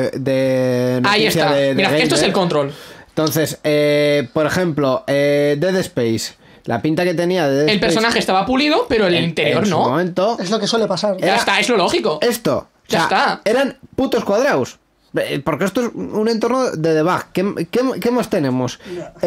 de ahí noticia está. de Mira, esto es el gameplay. control. Entonces, por ejemplo, Dead Space. La pinta que tenía de Dead El Space personaje estaba pulido, pero el interior en su no. momento, Es lo que suele pasar. Ya está, es lo lógico. esto. Ya está. Eran putos cuadrados. Porque esto es un entorno de debug. ¿Qué más tenemos?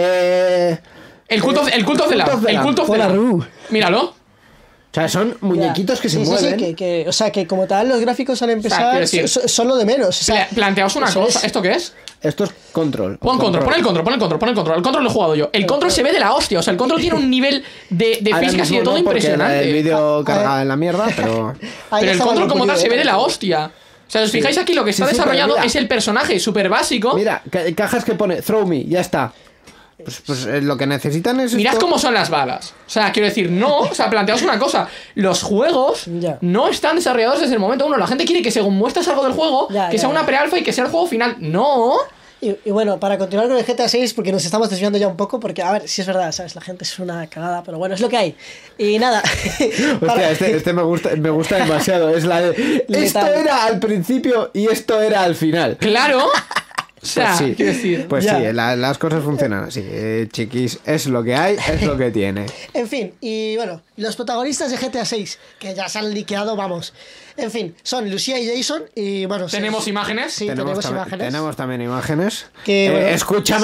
El culto of the Lamb. El culto of the Hola, Lamb. Ru. Míralo. O sea, son muñequitos que se Sí, mueven. Sí, o sea, que como tal, los gráficos al empezar quiero decir, son lo de menos. O sea, Planteaos una eso cosa. es- ¿Esto qué es? Esto es control. Pon control. El control lo he jugado yo. El control se ve de la hostia. O sea, el control tiene un nivel de Ahora físicas y de mismo todo no, porque impresionante. El vídeo Ah, carga en la mierda, pero. ahí Pero el estaba control lo como tal pulido, se ve de la ¿eh? hostia. O sea, os fijáis aquí, lo que está Sí, sí, pero desarrollado mira. es el personaje súper básico. Mira, cajas que pone throw me, ya está. Pues lo que necesitan es. Mirad esto. cómo son las balas. O sea, quiero decir, no. O sea, planteaos una cosa. Los juegos Ya. no están desarrollados desde el momento uno. La gente quiere que según muestras algo del juego, Ya, que ya, sea una ya. pre-alfa y que sea el juego final. No. Y bueno, para continuar con el GTA 6, porque nos estamos desviando ya un poco, porque, a ver, si es verdad, ¿sabes? La gente es una cagada, pero bueno, es lo que hay. Y nada. Hostia, este me gusta demasiado. Es la de. Esto Letal. era al principio y esto era al final. Claro. O sea, Pues sí, quiero decir. pues Ya. sí, las cosas funcionan así. Chiquis, es lo que hay, es lo que tiene. En fin, y bueno, los protagonistas de GTA 6, que ya se han liqueado, vamos. En fin, son Lucía y Jason, y bueno... Tenemos imágenes. Sí, tenemos imágenes. Tenemos también imágenes. Que, bueno,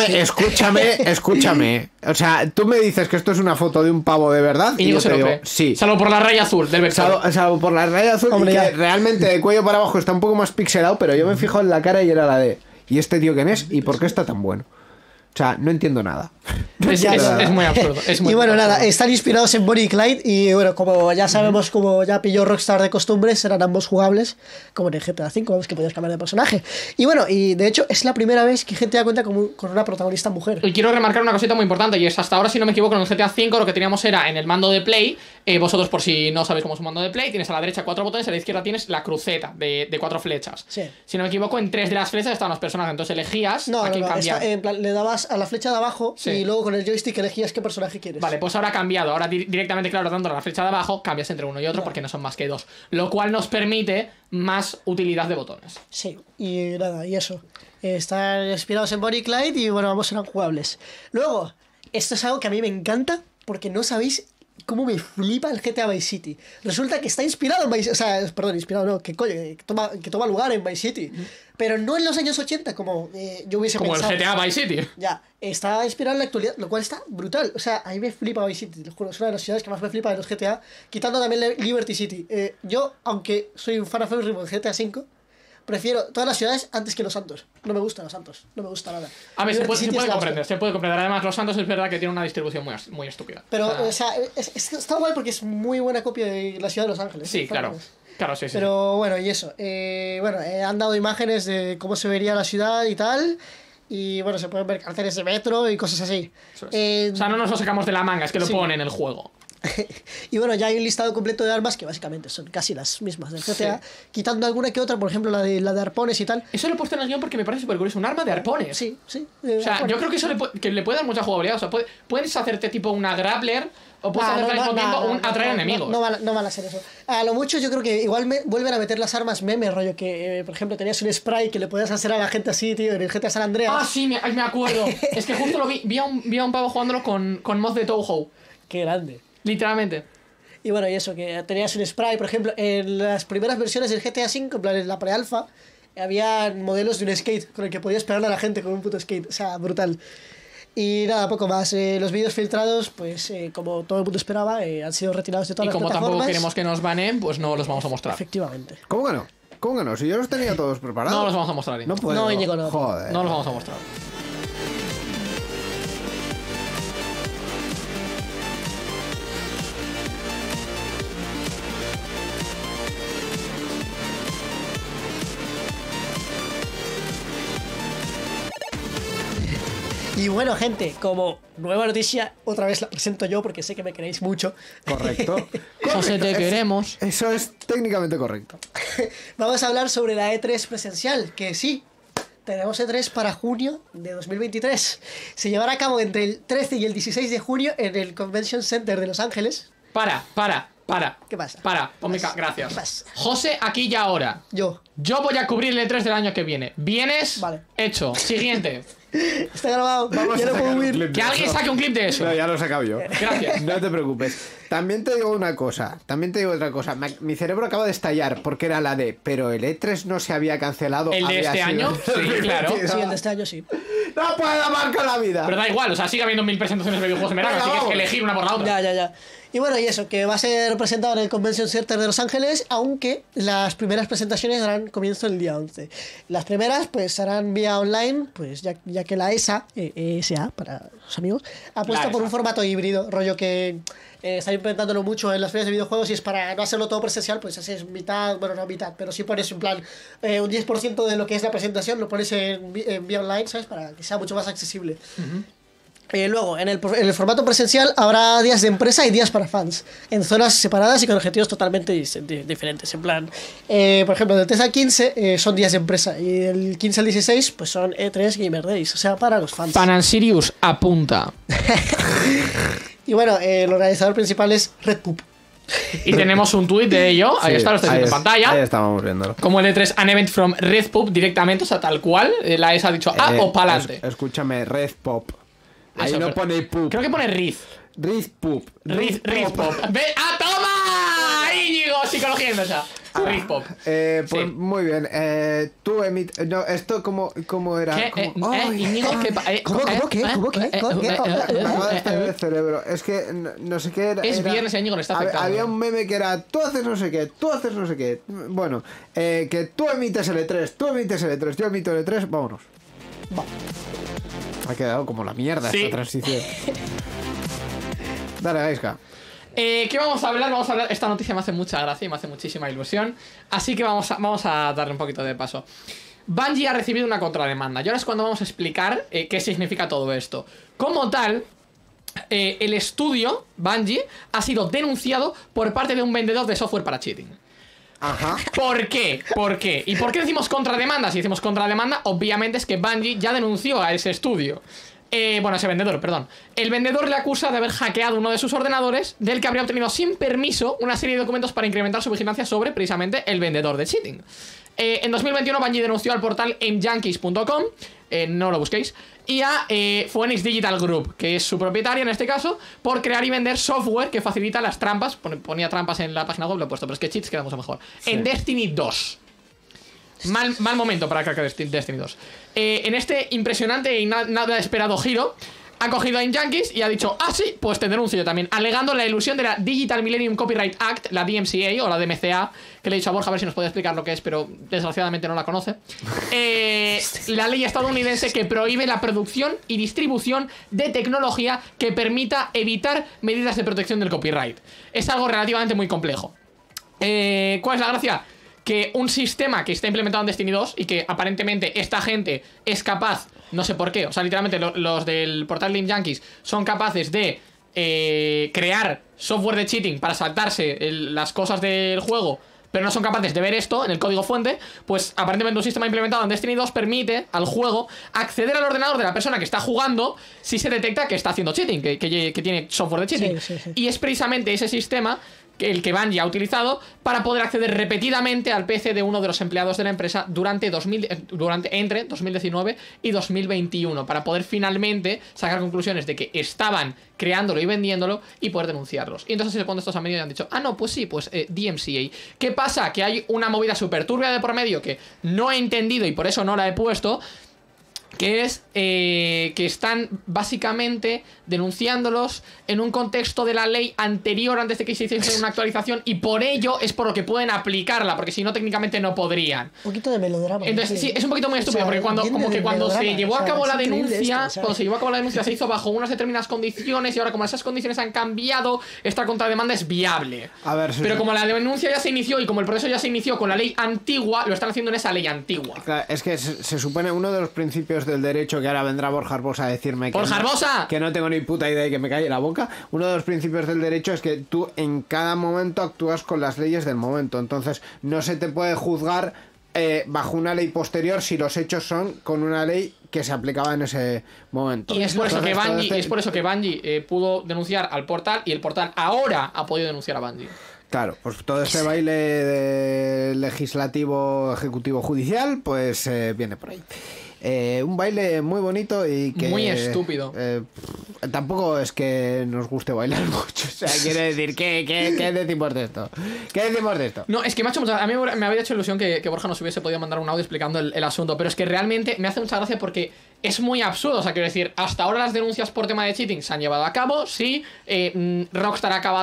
Escúchame. O sea, tú me dices que esto es una foto de un pavo de verdad y Y yo no se te lo digo, cree. sí. Salvo por la raya azul del vector. Salvo por la raya azul, Hombre, y que ya. realmente de cuello para abajo está un poco más pixelado, pero yo me fijo en la cara y era la de... ¿Y este tío quién es? ¿Y por qué está tan bueno? O sea, no entiendo nada. Es muy absurdo. Es muy Y bueno, absurdo. nada, están inspirados en Bonnie y Clyde. Y bueno, como ya sabemos, como ya pilló Rockstar de costumbre, serán ambos jugables, como en el GTA V, vamos, que podías cambiar de personaje. Y bueno, y de hecho es la primera vez que GTA cuenta con una protagonista mujer. Y quiero remarcar una cosita muy importante, y es hasta ahora, si no me equivoco, en el GTA V lo que teníamos era en el mando de Play. Vosotros, por si no sabéis cómo es un mando de Play, tienes a la derecha 4 botones, a la izquierda tienes la cruceta de 4 flechas. Sí. Si no me equivoco, en 3 de las flechas estaban los personajes, entonces elegías No, a quién cambiar. en plan, le dabas a la flecha de abajo Sí. y luego con el joystick elegías qué personaje quieres. Vale, pues ahora ha cambiado. Ahora directamente, claro, dándole a la flecha de abajo, cambias entre uno y otro porque no son más que 2. Lo cual nos permite más utilidad de botones. Sí, y nada, y eso. Están inspirados en Bonnie y Clyde y bueno, ambos serán jugables. Luego, esto es algo que a mí me encanta porque no sabéis cómo me flipa el GTA Vice City. Resulta que está inspirado en Vice City. O sea, perdón, inspirado no, que coño, que toma lugar en Vice City. Pero no en los años 80 como yo hubiese Como pensado. el GTA Vice City. Ya, está inspirado en la actualidad, lo cual está brutal. O sea, a mí me flipa Vice City, te lo juro, es una de las ciudades que más me flipa de los GTA, quitando también Liberty City. Yo, aunque soy un fan aférrimo de GTA V, prefiero todas las ciudades antes que Los Santos. No me gustan Los Santos, no me gusta nada. A ver, se Liberty puede City es la comprender, hostia. se puede comprender. Además, Los Santos es verdad que tiene una distribución muy estúpida. Pero, O o sea, sea, está guay porque es muy buena copia de la ciudad de Los Ángeles. sí, claro. Claro, sí, sí. Pero bueno, y eso. Bueno, han dado imágenes de cómo se vería la ciudad y tal. Y bueno, se pueden ver carteles de metro y cosas así. Eso es. O sea, no nos lo sacamos de la manga, es que lo sí. ponen en el juego. Y bueno, ya hay un listado completo de armas que básicamente son casi las mismas del GTA, quitando alguna que otra, por ejemplo la de arpones y tal. Eso lo he puesto en el guión porque me parece súper curioso. Un arma de arpones. Sí, sí. O sea, yo creo que eso le puede dar mucha jugabilidad. O sea, puedes hacerte tipo una grappler o puedes hacerte al mismo tiempo atraer enemigos. No van a ser eso. A lo mucho yo creo que igual vuelven a meter las armas meme, rollo que, por ejemplo, tenías un spray que le podías hacer a la gente así, tío, en el GTA San Andreas. Ah, sí, me acuerdo. Es que justo lo vi a un pavo jugándolo con mod de Touhou. Qué grande. Literalmente. Y bueno, y eso, que tenías un spray, por ejemplo, en las primeras versiones del GTA V, en plan en la pre-alfa, había modelos de un skate con el que podías pegarle a la gente con un puto skate. O sea, brutal. Y nada, poco más. Los vídeos filtrados, pues como todo el mundo esperaba, han sido retirados de todas Y las como plataformas. tampoco queremos que nos banen, pues no los vamos a mostrar. Efectivamente. ¿Cómo que no? ¿Cómo que no? Si yo los tenía todos preparados. No los vamos a mostrar. No puedo. No, Íñigo, no. Joder. No los vamos a mostrar. Y bueno, gente, como nueva noticia, otra vez la presento yo porque sé que me queréis mucho. Correcto. José, te queremos. Eso es técnicamente correcto. Vamos a hablar sobre la E3 presencial, que sí, tenemos E3 para junio de 2023. Se llevará a cabo entre el 13 y el 16 de junio en el Convention Center de Los Ángeles. Para. ¿Qué pasa? Gracias. ¿Qué pasa? José, aquí y ahora. Yo. Yo voy a cubrir el E3 del año que viene. ¿Vienes? Vale. Hecho. Siguiente. Está grabado. Ya no puedo huir. Que alguien saque un clip de eso. No, ya lo he sacado yo. Gracias. No te preocupes. También te digo una cosa. También te digo otra cosa. Mi cerebro acaba de estallar porque era la de. Pero el E3 no se había cancelado. ¿El de había este sido- año? Sí, claro. Sí, el de este año sí. ¡No puedo marcar la vida! Pero da igual, o sea, sigue habiendo 1000 presentaciones de videojuegos en verano, Venga, así que es vamos. elegir una por la otra. Ya. Y bueno, y eso, que va a ser presentado en el Convention Center de Los Ángeles, aunque las primeras presentaciones darán comienzo el día 11. Las primeras, pues, serán vía online, pues, ya que la ESA, ESA, para los amigos, ha puesto La por ESA. un formato híbrido, rollo que están implementándolo mucho en las ferias de videojuegos y es para no hacerlo todo presencial, pues haces mitad, bueno, no mitad, pero sí pones en plan un 10% de lo que es la presentación, lo pones en vía online, ¿sabes? Para que sea mucho más accesible. Luego, en el formato presencial habrá días de empresa y días para fans, en zonas separadas y con objetivos totalmente diferentes. En plan, por ejemplo, del 3 al 15 son días de empresa y del 15 al 16 pues son E3 Gamer Days, o sea, para los fans. Pan and Sirius apunta. Y bueno, el organizador principal es Red Poop. Y tenemos un tuit de ello, ahí Sí, está, lo estáis viendo en Ahí pantalla. estábamos viéndolo. Como el E3 an event from Red Pub directamente, o sea, tal cual. La ESA ha dicho o pa'lante. Escúchame, Red Pop. Ahí Eso, no pero- pone poop. Creo que pone Riz. Riz Poop. Riz Pop. ¡Ah, toma! Íñigo, psicología inversa. Riz Pop. Pues Sí. muy bien. Tú no, esto como era. ¿Qué? Como- ¡Ay! Íñigo, ¿qué? ¿Cómo qué? Me acaba de estallar el cerebro. Es que no sé qué era. Es viernes y a Íñigo le está afectando. Había un meme que era tú haces no sé qué, tú haces no sé qué. Bueno, que tú emites el E3, tú emites el E3, yo emito el E3, vámonos. Ha quedado como la mierda Sí. esta transición. Dale, Gaiska. ¿Qué vamos a hablar? Vamos a hablar. Esta noticia me hace mucha gracia y me hace muchísima ilusión. Así que vamos a darle un poquito de paso. Bungie ha recibido una contrademanda. Y ahora es cuando vamos a explicar qué significa todo esto. Como tal, el estudio, Bungie, ha sido denunciado por parte de un vendedor de software para cheating. Ajá. ¿Por qué? ¿Por qué? ¿Y por qué decimos contrademanda? Si decimos contrademanda, obviamente es que Bungie ya denunció a ese estudio. Bueno, ese vendedor, perdón. El vendedor le acusa de haber hackeado uno de sus ordenadores, del que habría obtenido sin permiso una serie de documentos para incrementar su vigilancia sobre, precisamente, el vendedor de cheating. En 2021 Bungie denunció al portal mjunkies.com, no lo busquéis, y a Phoenix Digital Group, que es su propietaria en este caso, por crear y vender software que facilita las trampas. Ponía trampas en la página web, lo he puesto, pero es que cheats queda mucho mejor. Sí. En Destiny 2. Mal momento para craquear Destiny 2. En este impresionante y nada esperado giro, ha cogido a Junkies y ha dicho: ah, sí, pues te denuncio yo también, alegando la ilusión de la Digital Millennium Copyright Act, la DMCA o la DMCA, que le he dicho a Borja a ver si nos puede explicar lo que es, pero desgraciadamente no la conoce. La ley estadounidense que prohíbe la producción y distribución de tecnología que permita evitar medidas de protección del copyright. Es algo relativamente muy complejo. ¿Cuál es la gracia? Que un sistema que está implementado en Destiny 2 y que aparentemente esta gente es capaz, no sé por qué, o sea, literalmente los del portal Lim Yankees son capaces de crear software de cheating para saltarse las cosas del juego, pero no son capaces de ver esto en el código fuente. Pues aparentemente un sistema implementado en Destiny 2 permite al juego acceder al ordenador de la persona que está jugando si se detecta que está haciendo cheating, que tiene software de cheating. Sí. Y es precisamente ese sistema el que Bungie ha utilizado para poder acceder repetidamente al PC de uno de los empleados de la empresa entre 2019 y 2021, para poder finalmente sacar conclusiones de que estaban creándolo y vendiéndolo y poder denunciarlos. Y entonces es cuando estos han venido y han dicho: ah, no, pues sí, pues DMCA. ¿Qué pasa? Que hay una movida súper turbia de por medio que no he entendido y por eso no la he puesto, que es que están básicamente denunciándolos en un contexto de la ley anterior, antes de que se hiciese una actualización, y por ello es por lo que pueden aplicarla, porque si no técnicamente no podrían. Un poquito de melodrama. Entonces sí, es un poquito muy estúpido, porque cuando se llevó a cabo la denuncia, se hizo bajo unas determinadas condiciones, y ahora como esas condiciones han cambiado, esta contrademanda es viable. A ver, pero como la denuncia ya se inició y como el proceso ya se inició con la ley antigua, lo están haciendo en esa ley antigua. Claro, es que se supone uno de los principios del derecho, que ahora vendrá Borja Arbosa a decirme que no tengo ni puta idea y que me calle la boca. Uno de los principios del derecho es que tú en cada momento actúas con las leyes del momento. Entonces no se te puede juzgar bajo una ley posterior si los hechos son con una ley que se aplicaba en ese momento. Y es por eso que Bungie pudo denunciar al portal, y el portal ahora ha podido denunciar a Bungie. Claro, pues todo este baile de legislativo, ejecutivo, judicial, pues viene por ahí. Un baile muy bonito y que... muy estúpido. Tampoco es que nos guste bailar mucho. O sea, quiere decir, ¿qué decimos de esto? ¿Qué decimos de esto? No, es que me ha hecho mucha... A mí me había hecho ilusión que Borja nos hubiese podido mandar un audio explicando el asunto, pero es que realmente me hace mucha gracia porque es muy absurdo. O sea, quiero decir, hasta ahora las denuncias por tema de cheating se han llevado a cabo, sí. Rockstar acaba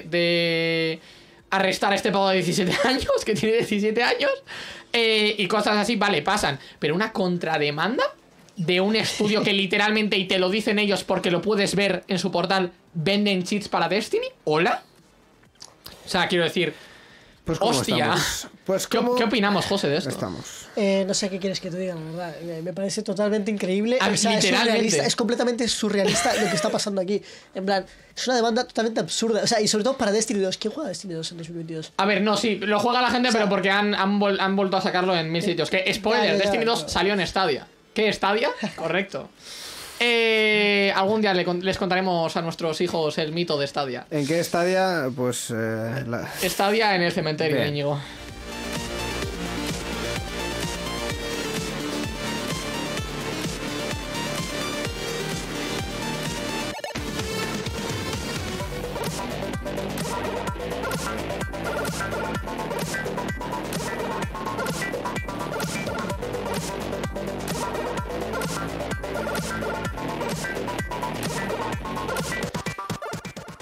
de arrestar a este pavo de 17 años, que tiene 17 años, y cosas así, vale, pasan. Pero una contrademanda de un estudio que literalmente, y te lo dicen ellos porque lo puedes ver en su portal, venden cheats para Destiny. ¿Hola? O sea, quiero decir... Pues hostia. Pues ¿Qué opinamos, José, de esto? No sé qué quieres que te diga, la verdad. Me parece totalmente increíble. O sea, literalmente. es completamente surrealista lo que está pasando aquí. En plan, es una demanda totalmente absurda. O sea, y sobre todo para Destiny 2. ¿Quién juega Destiny 2 en 2022? A ver, no, sí, lo juega la gente, o sea, pero porque han vuelto a sacarlo en 1000 sitios. Que, spoiler, Destiny 2 salió en Stadia. ¿Qué, Stadia? Correcto. Algún día les contaremos a nuestros hijos el mito de Stadia. ¿En qué Stadia? Pues... Stadia en el cementerio, Íñigo.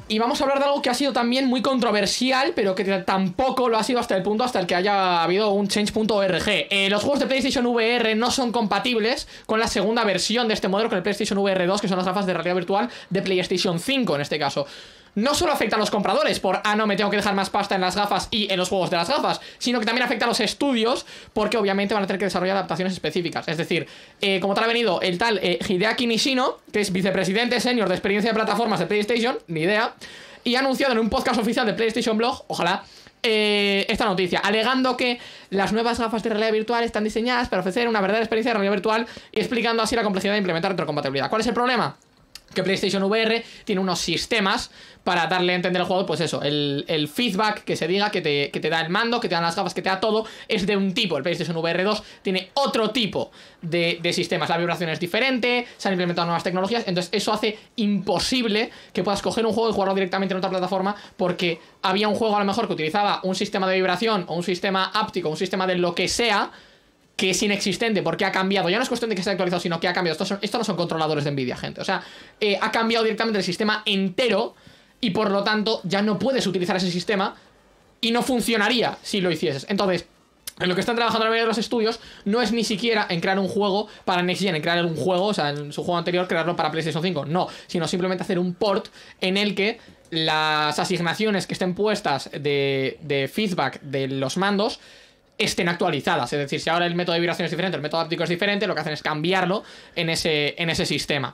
Y vamos a hablar de algo que ha sido también muy controversial, pero que tampoco lo ha sido hasta el punto hasta el que haya habido un change.org. Los juegos de PlayStation VR no son compatibles con la segunda versión de este modelo, con el PlayStation VR 2, que son las gafas de realidad virtual de PlayStation 5 en este caso. No solo afecta a los compradores por, no, me tengo que dejar más pasta en las gafas y en los juegos de las gafas, sino que también afecta a los estudios, porque obviamente van a tener que desarrollar adaptaciones específicas. Es decir, como tal ha venido el tal Hideaki Nishino, que es vicepresidente senior de experiencia de plataformas de PlayStation, ni idea, y ha anunciado en un podcast oficial de PlayStation Blog, ojalá, esta noticia, alegando que las nuevas gafas de realidad virtual están diseñadas para ofrecer una verdadera experiencia de realidad virtual y explicando así la complejidad de implementar retrocompatibilidad. ¿Cuál es el problema? Que PlayStation VR tiene unos sistemas para darle a entender al juego, pues eso, el feedback que se diga, que te da el mando, que te dan las gafas, que te da todo, es de un tipo. El PlayStation VR 2 tiene otro tipo de sistemas. La vibración es diferente, se han implementado nuevas tecnologías, entonces eso hace imposible que puedas coger un juego y jugarlo directamente en otra plataforma, porque había un juego a lo mejor que utilizaba un sistema de vibración o un sistema áptico, un sistema de lo que sea, que es inexistente porque ha cambiado. Ya no es cuestión de que se haya actualizado, sino que ha cambiado. Estos no son controladores de Nvidia, gente. O sea, ha cambiado directamente el sistema entero y por lo tanto ya no puedes utilizar ese sistema y no funcionaría si lo hicieses. Entonces, en lo que están trabajando la mayoría de los estudios no es ni siquiera en crear un juego para Next Gen, en crear un juego, o sea, en su juego anterior crearlo para PlayStation 5, no, sino simplemente hacer un port en el que las asignaciones que estén puestas de feedback de los mandos estén actualizadas. Es decir, si ahora el método de vibración es diferente, el método áptico es diferente, lo que hacen es cambiarlo en ese sistema.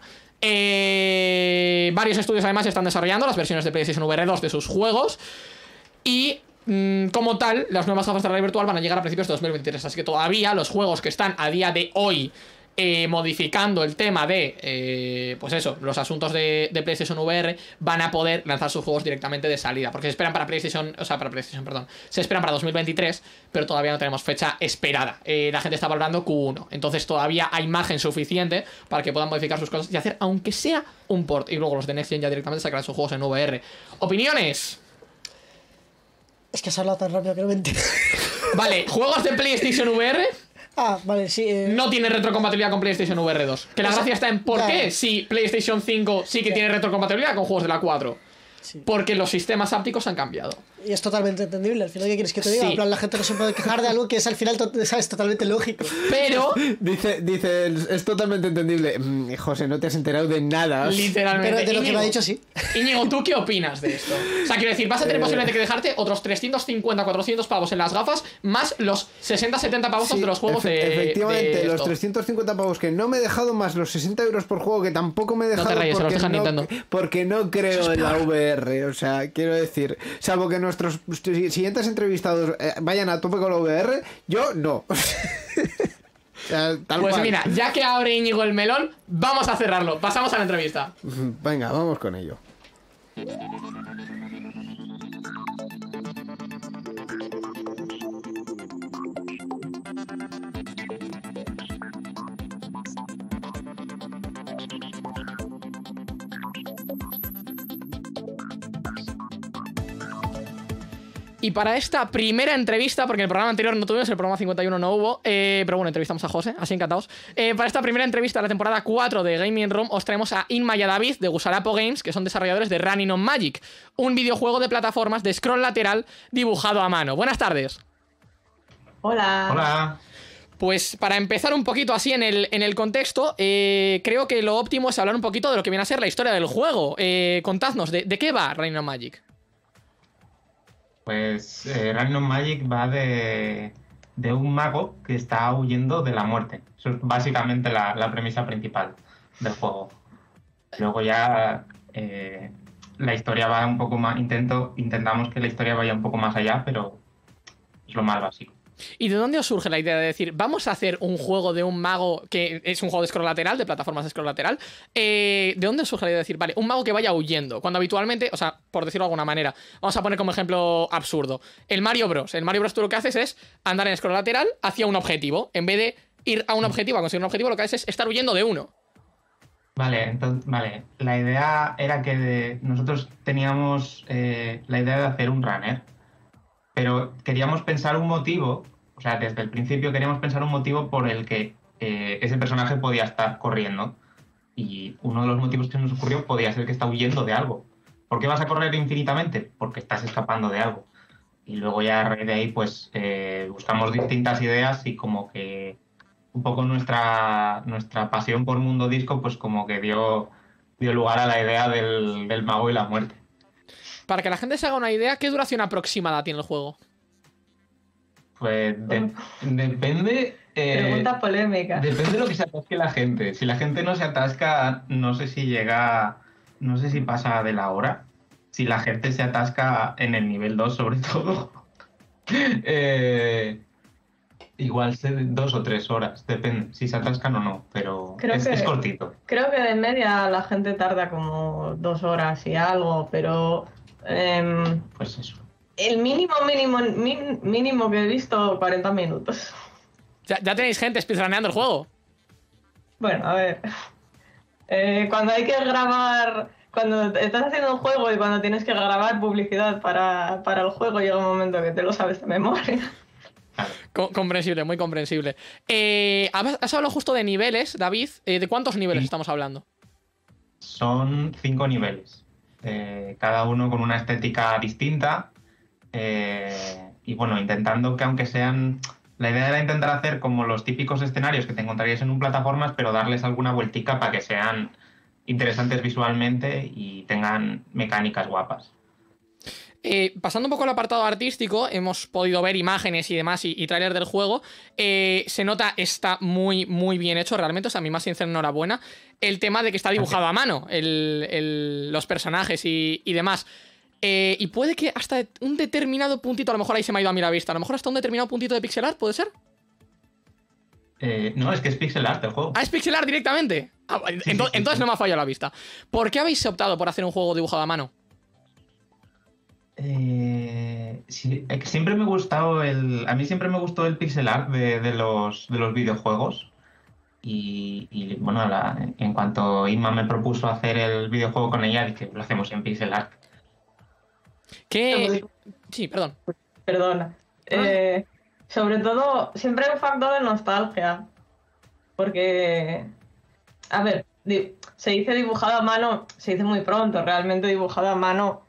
Varios estudios además están desarrollando las versiones de PlayStation VR 2 de sus juegos y como tal, las nuevas gafas de realidad virtual van a llegar a principios de 2023, así que todavía los juegos que están a día de hoy modificando el tema de pues eso, los asuntos de PlayStation VR, van a poder lanzar sus juegos directamente de salida, porque se esperan para PlayStation, perdón, se esperan para 2023, pero todavía no tenemos fecha esperada. La gente está valorando Q1, entonces todavía hay margen suficiente para que puedan modificar sus cosas y hacer, aunque sea un port, y luego los de Next Gen ya directamente sacarán sus juegos en VR. ¿Opiniones? Es que has hablado tan rápido que no me entiendo. Vale, juegos de PlayStation VR vale, sí. no tiene retrocompatibilidad con PlayStation VR 2. Que la gracia está en por qué si PlayStation 5 sí que tiene retrocompatibilidad con juegos de la 4. Sí. Porque los sistemas ápticos han cambiado. Y es totalmente entendible. Al final, ¿qué quieres que te diga? Sí. En plan, la gente no se puede quejar de algo que es al final es totalmente lógico. Pero dice es totalmente entendible. José, no te has enterado de nada. Literalmente. Pero de lo que me ha dicho, sí. Íñigo, ¿tú qué opinas de esto? O sea, quiero decir, vas a tener posiblemente que dejarte otros 350, 400 pavos en las gafas, más los 60, 70 pavos de los juegos efectivamente, los 350 pavos que no me he dejado, más los 60 euros por juego que tampoco me he dejado. No te rayes, se los deja Nintendo. Porque no creo en la VR. O sea, quiero decir, salvo que nuestros siguientes entrevistados vayan a tope con la VR, yo no. O sea, tal pues cual. Mira, ya que abre Íñigo el melón, vamos a cerrarlo. Pasamos a la entrevista. Venga, vamos con ello. Y para esta primera entrevista, porque en el programa anterior no tuvimos, el programa 51 no hubo, pero bueno, entrevistamos a José, así encantados. Para esta primera entrevista de la temporada 4 de Gaming Room os traemos a Inma y a David de Gusarapo Games, que son desarrolladores de Running on Magic, un videojuego de plataformas de scroll lateral dibujado a mano. Buenas tardes. Hola. Hola. Pues para empezar un poquito así en el contexto, creo que lo óptimo es hablar un poquito de lo que viene a ser la historia del juego. Contadnos, ¿de qué va Running on Magic? Pues Running on Magic va de un mago que está huyendo de la muerte. Eso es básicamente la premisa principal del juego. Luego ya la historia va un poco más... Intentamos que la historia vaya un poco más allá, pero es lo más básico. ¿Y de dónde os surge la idea de decir, vamos a hacer un juego de un mago que es un juego de scroll lateral, de plataformas de scroll lateral? ¿De dónde os surge la idea de decir, vale, un mago que vaya huyendo? Cuando habitualmente, o sea, por decirlo de alguna manera, vamos a poner como ejemplo absurdo, el Mario Bros. El Mario Bros. Tú lo que haces es andar en scroll lateral hacia un objetivo. En vez de ir a un objetivo, a conseguir un objetivo, lo que haces es estar huyendo de uno. Vale, entonces, la idea era que nosotros teníamos la idea de hacer un runner, pero queríamos pensar un motivo. O sea, desde el principio queríamos pensar un motivo por el que ese personaje podía estar corriendo. Y uno de los motivos que nos ocurrió podía ser que está huyendo de algo. ¿Por qué vas a correr infinitamente? Porque estás escapando de algo. Y luego ya a raíz de ahí pues buscamos distintas ideas y como que un poco nuestra pasión por Mundo Disco pues como que dio lugar a la idea del mago y la muerte. Para que la gente se haga una idea, ¿qué duración aproximada tiene el juego? Pues depende... Pregunta polémica. Depende de lo que se atasque la gente. Si la gente no se atasca, no sé si pasa de la hora. Si la gente se atasca en el nivel 2 sobre todo, igual 2 o 3 horas, depende si se atascan o no, pero es cortito. Creo que de media la gente tarda como 2 horas y algo, pero... pues eso. El mínimo que he visto, 40 minutos. Ya tenéis gente speedruneando el juego. Bueno, a ver. Cuando hay que grabar... Cuando estás haciendo un juego y cuando tienes que grabar publicidad para el juego, llega un momento que te lo sabes de memoria. Comprensible, muy comprensible. Has hablado justo de niveles, David. ¿De cuántos niveles estamos hablando? Son 5 niveles. Cada uno con una estética distinta. Y bueno, intentando que aunque sean... La idea era intentar hacer como los típicos escenarios que te encontrarías en un plataformas, pero darles alguna vueltica para que sean interesantes visualmente y tengan mecánicas guapas. Pasando un poco al apartado artístico, hemos podido ver imágenes y demás y tráiler del juego. Se nota, está muy, muy bien hecho realmente. O sea, a mi más sincera enhorabuena. El tema de que está dibujado a mano, los personajes y demás. Y puede que hasta un determinado puntito, a lo mejor ahí se me ha ido a mí la vista, a lo mejor hasta un determinado puntito de pixel art, ¿puede ser? No, es que es pixel art el juego. ¿Ah, es pixel art directamente? Entonces no me ha fallado la vista. ¿Por qué habéis optado por hacer un juego dibujado a mano? Sí, siempre me ha gustado a mí siempre me gustó el pixel art de los videojuegos. Y bueno, en cuanto Inma me propuso hacer el videojuego con ella, dije, lo hacemos en pixel art. ¿Qué? Sí, perdón. Perdona. Sobre todo, siempre hay un factor de nostalgia. Porque, a ver, se dice dibujado a mano, se dice muy pronto, realmente dibujado a mano,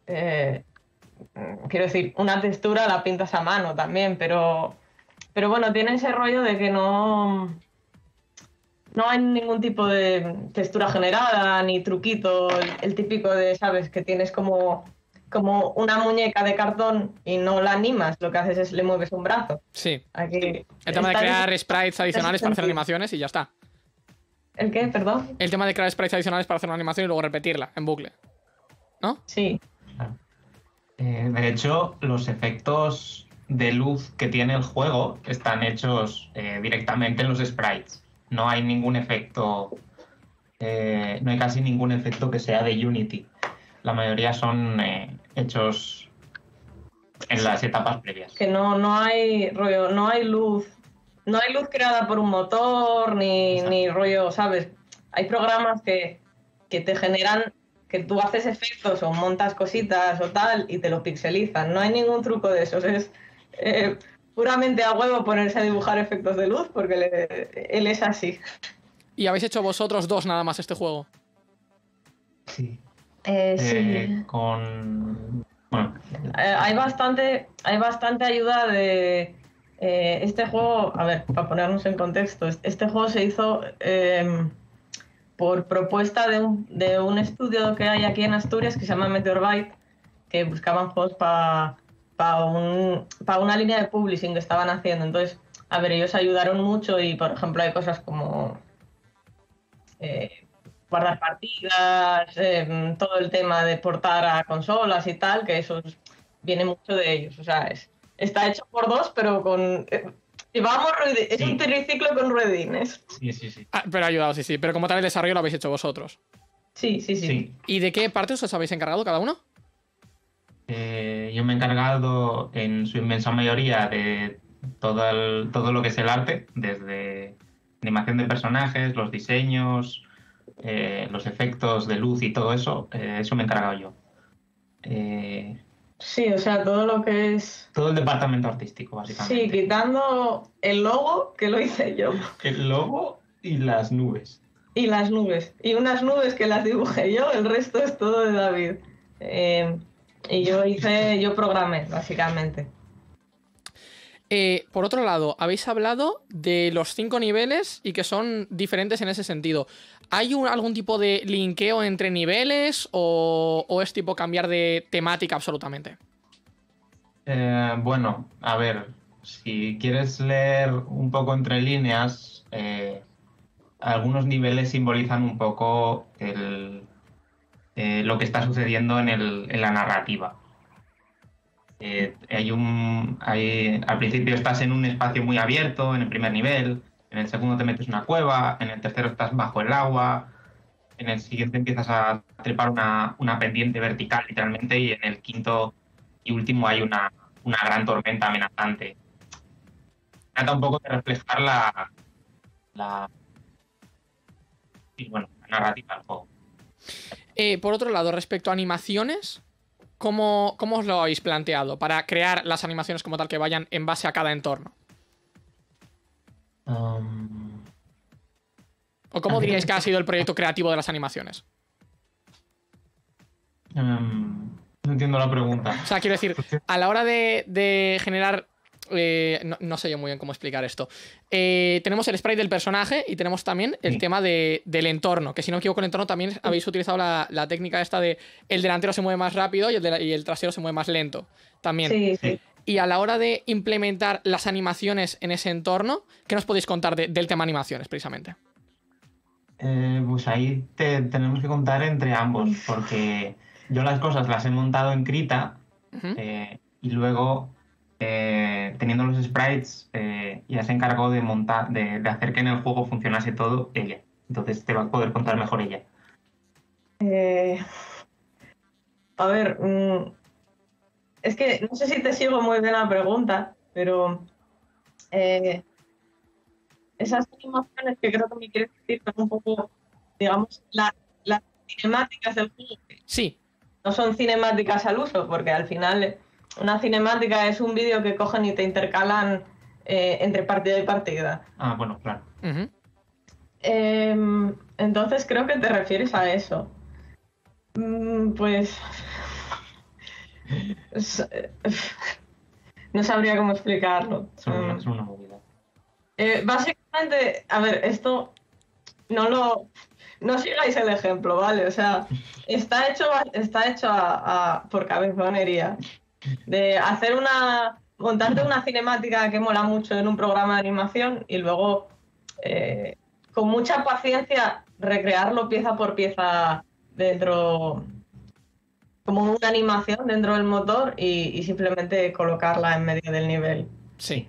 quiero decir, una textura la pintas a mano también, pero bueno, tiene ese rollo de que no hay ningún tipo de textura generada, ni truquito, el típico de, ¿sabes? Que tienes como una muñeca de cartón y no la animas, lo que haces es le mueves un brazo. Sí. Aquí el tema de crear sprites adicionales para hacer animaciones y ya está. ¿El qué? Perdón. El tema de crear sprites adicionales para hacer una animación y luego repetirla en bucle, ¿no? Sí. De hecho, los efectos de luz que tiene el juego están hechos directamente en los sprites. No hay ningún efecto, no hay casi ningún efecto que sea de Unity. La mayoría son hechos en las etapas previas. Que no hay rollo, no hay luz creada por un motor, ni rollo, ¿sabes? Hay programas que te generan, que tú haces efectos o montas cositas o tal y te lo pixelizan. No hay ningún truco de esos. Es puramente a huevo ponerse a dibujar efectos de luz porque él es así. ¿Y habéis hecho vosotros dos nada más este juego? Sí. Sí. Bueno. Hay bastante ayuda de este juego. A ver, para ponernos en contexto, este juego se hizo por propuesta de un estudio que hay aquí en Asturias que se llama Meteorbyte, que buscaban juegos para una línea de publishing que estaban haciendo. Entonces, a ver, ellos ayudaron mucho y, por ejemplo, hay cosas como guardar partidas, todo el tema de portar a consolas y tal, que eso viene mucho de ellos. O sea, está hecho por dos, pero con... es un triciclo con ruedines. Sí. Pero ha ayudado, sí. Pero como tal el desarrollo lo habéis hecho vosotros. Sí. ¿Y de qué parte os habéis encargado cada uno? Yo me he encargado en su inmensa mayoría de todo lo que es el arte, desde animación de personajes, los diseños, los efectos de luz y todo eso. Eso me he encargado yo. Sí, o sea, todo lo que es... Todo el departamento artístico, básicamente. Sí, quitando el logo, que lo hice yo. El logo y las nubes. Y las nubes. Y unas nubes que las dibujé yo, el resto es todo de David. Y yo programé, básicamente. Por otro lado, habéis hablado de los 5 niveles y que son diferentes en ese sentido. ¿Hay algún tipo de linkeo entre niveles o es tipo cambiar de temática absolutamente? Bueno, a ver, si quieres leer un poco entre líneas, algunos niveles simbolizan un poco lo que está sucediendo en la narrativa. Al principio estás en un espacio muy abierto, en el primer nivel, en el segundo te metes en una cueva, en el tercero estás bajo el agua, en el siguiente empiezas a trepar una pendiente vertical literalmente y en el quinto y último hay una gran tormenta amenazante. Trata un poco de reflejar la narrativa del juego. Por otro lado, respecto a animaciones, ¿cómo os lo habéis planteado para crear las animaciones como tal que vayan en base a cada entorno? ¿O cómo diríais que ha sido el proyecto creativo de las animaciones? No entiendo la pregunta. O sea, quiero decir, a la hora de generar... no sé yo muy bien cómo explicar esto. Tenemos el sprite del personaje y tenemos también el tema del entorno, que si no me equivoco el entorno también habéis utilizado la técnica esta de el delantero se mueve más rápido y el trasero se mueve más lento también. Sí. Y a la hora de implementar las animaciones en ese entorno, ¿qué nos podéis contar del tema animaciones precisamente? Pues ahí tenemos que contar entre ambos, porque yo las cosas las he montado en Krita y luego, teniendo los sprites, ya se encargó de montar, de hacer que en el juego funcionase todo ella. Entonces te va a poder contar mejor ella. A ver, es que no sé si te sigo muy bien la pregunta, pero esas animaciones que creo que me quieres decir son un poco, digamos, las cinemáticas del juego. Sí. No son cinemáticas al uso, porque al final una cinemática es un vídeo que cogen y te intercalan entre partida y partida. Ah, bueno, claro. Entonces creo que te refieres a eso. Pues... no sabría cómo explicarlo. Es una movida. Básicamente, a ver, esto no sigáis el ejemplo, ¿vale? O sea, está hecho por cabezonería. De hacer montarte una cinemática que mola mucho en un programa de animación y luego, con mucha paciencia, recrearlo pieza por pieza dentro, como una animación dentro del motor y simplemente colocarla en medio del nivel. Sí.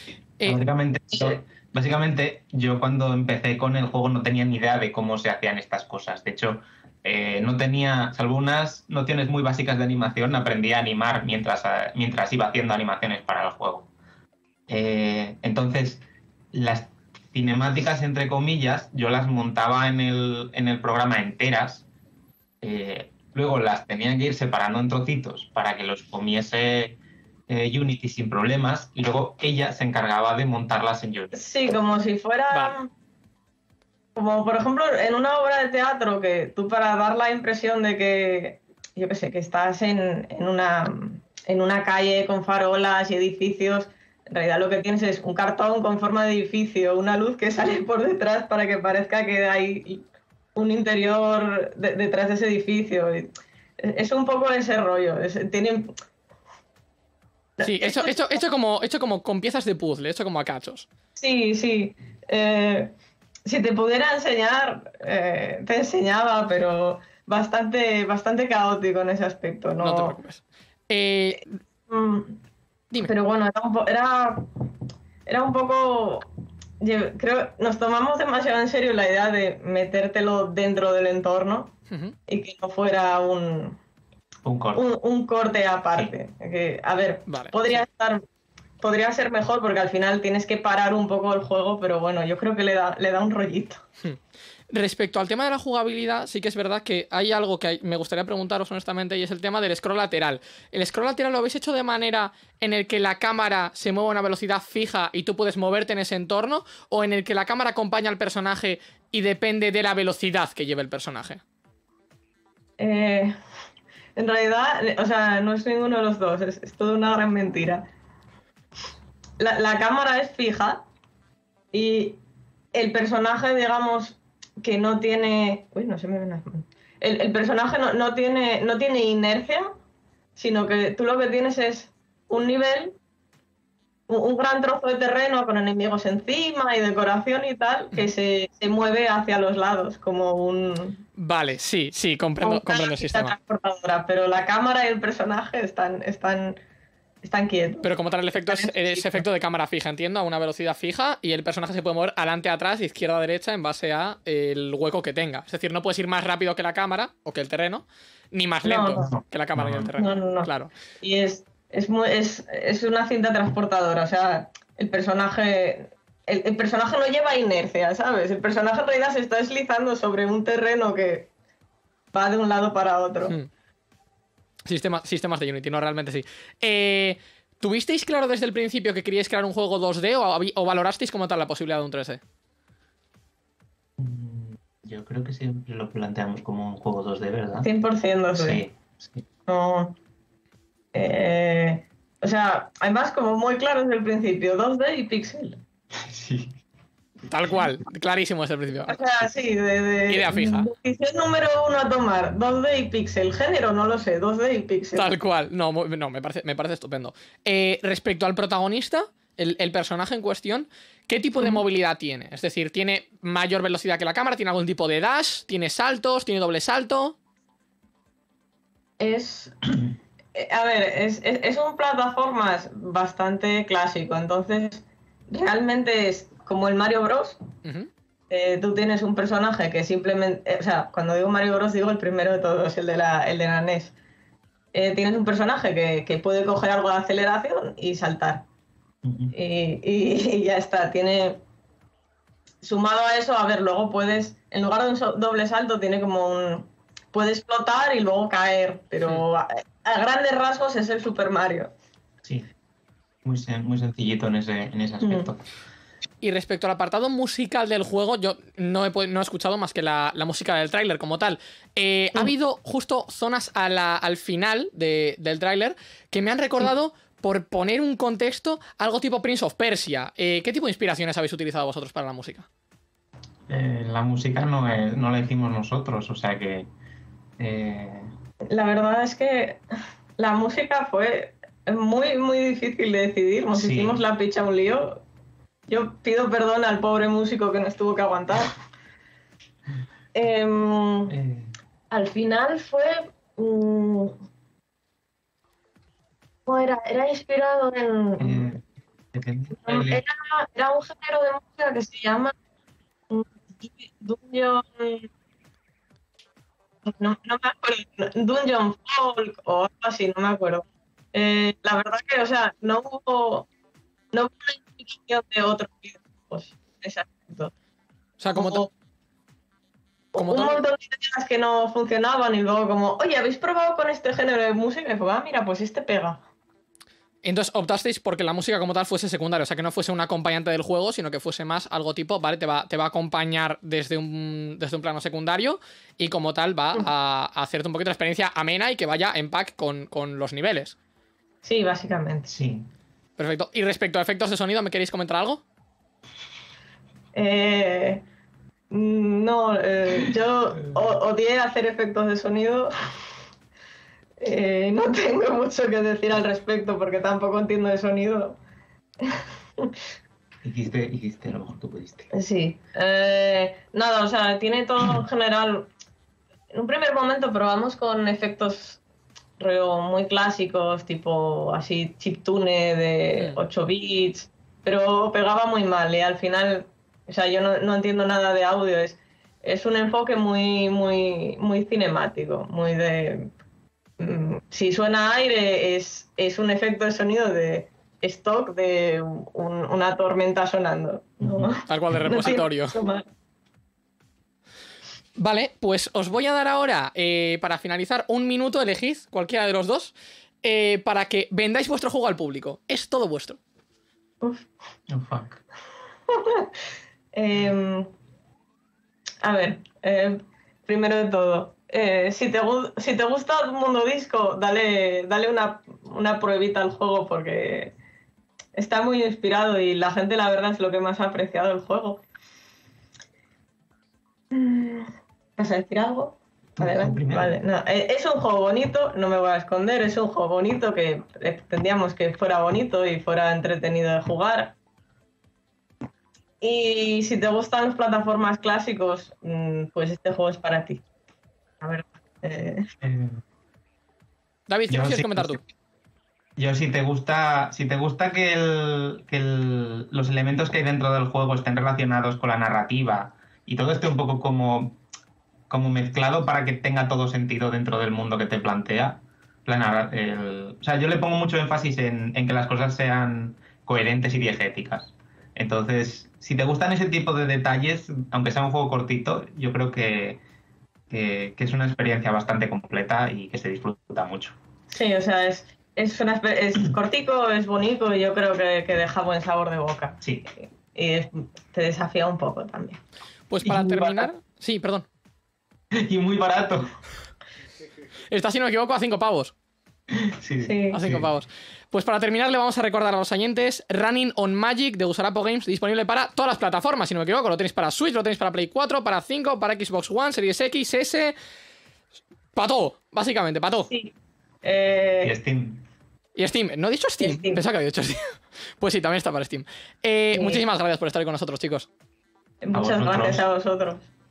Básicamente, yo cuando empecé con el juego no tenía ni idea de cómo se hacían estas cosas. De hecho, no tenía, salvo unas nociones muy básicas de animación, aprendí a animar mientras iba haciendo animaciones para el juego. Entonces, las cinemáticas, entre comillas, yo las montaba en el programa enteras. Luego las tenía que ir separando en trocitos para que los comiese Unity sin problemas, y luego ella se encargaba de montarlas en Unity. Sí, como si fuera... Vale. Como por ejemplo en una obra de teatro, que tú, para dar la impresión de que, yo qué sé, que estás en una calle con farolas y edificios, en realidad lo que tienes es un cartón con forma de edificio, una luz que sale por detrás para que parezca que hay un interior detrás de ese edificio. Es un poco ese rollo. Sí, hecho como con piezas de puzzle, hecho como a cachos. Sí. Si te pudiera enseñar, te enseñaba, pero bastante caótico en ese aspecto. No te preocupes. Dime. Pero bueno, era un poco... Creo nos tomamos demasiado en serio la idea de metértelo dentro del entorno y que no fuera un corte aparte. Sí. Que, a ver, vale, podría ser mejor porque al final tienes que parar un poco el juego, pero bueno, yo creo que le da un rollito. Respecto al tema de la jugabilidad, sí que es verdad que hay algo que me gustaría preguntaros honestamente, y es el tema del scroll lateral. ¿El scroll lateral lo habéis hecho de manera en el que la cámara se mueve a una velocidad fija y tú puedes moverte en ese entorno, o en el que la cámara acompaña al personaje y depende de la velocidad que lleve el personaje? En realidad, o sea, no es ninguno de los dos, es toda una gran mentira. La cámara es fija y el personaje, digamos, que no tiene... Uy, no se me ven las manos. El personaje no tiene inercia, sino que tú lo que tienes es un nivel, un gran trozo de terreno con enemigos encima y decoración y tal, que se mueve hacia los lados, como un... Vale, sí, comprendo el sistema. Transportadora, pero la cámara y el personaje están quietos. Pero como tal, el efecto es ese efecto de cámara fija, entiendo, a una velocidad fija, y el personaje se puede mover adelante, atrás, izquierda, derecha, en base a el hueco que tenga. Es decir, no puedes ir más rápido que la cámara o que el terreno, ni más lento que la cámara y el terreno. No. Claro. Y es una cinta transportadora, o sea, el personaje no lleva inercia, ¿sabes? El personaje en realidad se está deslizando sobre un terreno que va de un lado para otro. Sistemas de Unity, no, realmente sí. ¿Tuvisteis claro desde el principio que queríais crear un juego 2D o valorasteis como tal la posibilidad de un 3D? Yo creo que siempre lo planteamos como un juego 2D, ¿verdad? 100% 2D. Sí. No. O sea, además como muy claro desde el principio, 2D y pixel. Sí. Tal cual, clarísimo desde el principio. O sea, sí, Idea fija. Decisión número 1 a tomar, 2D y pixel. Género, no lo sé, 2D y pixel. Tal cual. No, me parece estupendo. Respecto al protagonista, el personaje en cuestión, ¿qué tipo de movilidad tiene? Es decir, ¿tiene mayor velocidad que la cámara? ¿Tiene algún tipo de dash? ¿Tiene saltos? ¿Tiene doble salto? A ver, es un plataformas bastante clásico, entonces realmente es como el Mario Bros. Tú tienes un personaje que simplemente, o sea, cuando digo Mario Bros digo el primero de todos, el de la NES. Tienes un personaje que puede coger algo de aceleración y saltar. Y ya está, sumado a eso, a ver, luego puedes, en lugar de un doble salto, tiene como puedes flotar y luego caer, pero a grandes rasgos es el Super Mario. Sí, muy sencillito en ese aspecto. Y respecto al apartado musical del juego, yo no he escuchado más que la música del tráiler como tal. Ha habido justo zonas al final del tráiler que me han recordado, por poner un contexto, algo tipo Prince of Persia. ¿Qué tipo de inspiraciones habéis utilizado vosotros para la música? La música no la hicimos nosotros, o sea que... La verdad es que la música fue muy, muy difícil de decidir. Nos hicimos la picha un lío. Yo pido perdón al pobre músico que nos tuvo que aguantar. Al final fue... Era inspirado en... Era un género de música que se llama Dungeon... No me acuerdo, Dungeon Folk o algo así, no me acuerdo. La verdad que, o sea, no hubo una inspiración de otros videojuegos en ese aspecto. O sea, como un montón de ideas que no funcionaban y luego como, oye, ¿habéis probado con este género de música? Y fue, mira, pues este pega. Entonces optasteis porque la música como tal fuese secundaria, o sea, que no fuese un acompañante del juego, sino que fuese más algo tipo, vale, te va a acompañar desde un plano secundario y como tal va a hacerte un poquito la experiencia amena y que vaya en pack con los niveles. Sí, básicamente. Sí. Perfecto. Y respecto a efectos de sonido, ¿me queréis comentar algo? No, yo odié hacer efectos de sonido. No tengo mucho que decir al respecto porque tampoco entiendo de sonido. Hiciste lo mejor que pudiste. Sí. Nada, o sea, tiene todo en general. En un primer momento probamos con efectos muy clásicos, tipo así chiptune de 8 bits, pero pegaba muy mal y al final, o sea, yo no entiendo nada de audio. Es un enfoque muy, muy, muy cinemático, muy de... Si suena aire es un efecto de sonido de stock de una tormenta sonando, ¿no? Tal cual de repositorio. Vale, pues os voy a dar ahora, para finalizar, un minuto, elegid cualquiera de los dos, para que vendáis vuestro juego al público. Es todo vuestro. Oh, fuck. A ver, primero de todo, si te gusta el mundo disco, dale una pruebita al juego porque está muy inspirado y la gente, la verdad, es lo que más ha apreciado el juego. ¿Vas a decir algo? Adelante. Vale, no, es un juego bonito, no me voy a esconder, es un juego bonito que pretendíamos que fuera bonito y fuera entretenido de jugar. Y si te gustan las plataformas clásicos, pues este juego es para ti. A ver. David, ¿qué Yo quieres sí- comentar tú? Yo si te gusta que los elementos que hay dentro del juego estén relacionados con la narrativa y todo esté un poco como mezclado para que tenga todo sentido dentro del mundo que te plantea. O sea, yo le pongo mucho énfasis en que las cosas sean coherentes y diegéticas. Entonces, si te gustan ese tipo de detalles, aunque sea un juego cortito, yo creo que es una experiencia bastante completa y que se disfruta mucho. Sí, o sea, es cortico, es bonito y yo creo que deja buen sabor de boca. Sí. Y te desafía un poco también. Pues para muy terminar... barato. Sí, perdón. Y muy barato. Está, si no me equivoco, a 5 pavos. Sí. Sí. A 5 pavos. Pues para terminar le vamos a recordar a los oyentes Running on Magic de Gusarapo Games, disponible para todas las plataformas, si no me equivoco. Lo tenéis para Switch, lo tenéis para Play 4, para 5, para Xbox One, Series X, S... Para todo, básicamente, para todo. Sí. Y Steam. Y Steam, ¿no he dicho Steam? Steam. Pensaba que había dicho Steam. Pues sí, también está para Steam. Muchísimas gracias por estar con nosotros, chicos. Muchas vosotros. gracias a vosotros.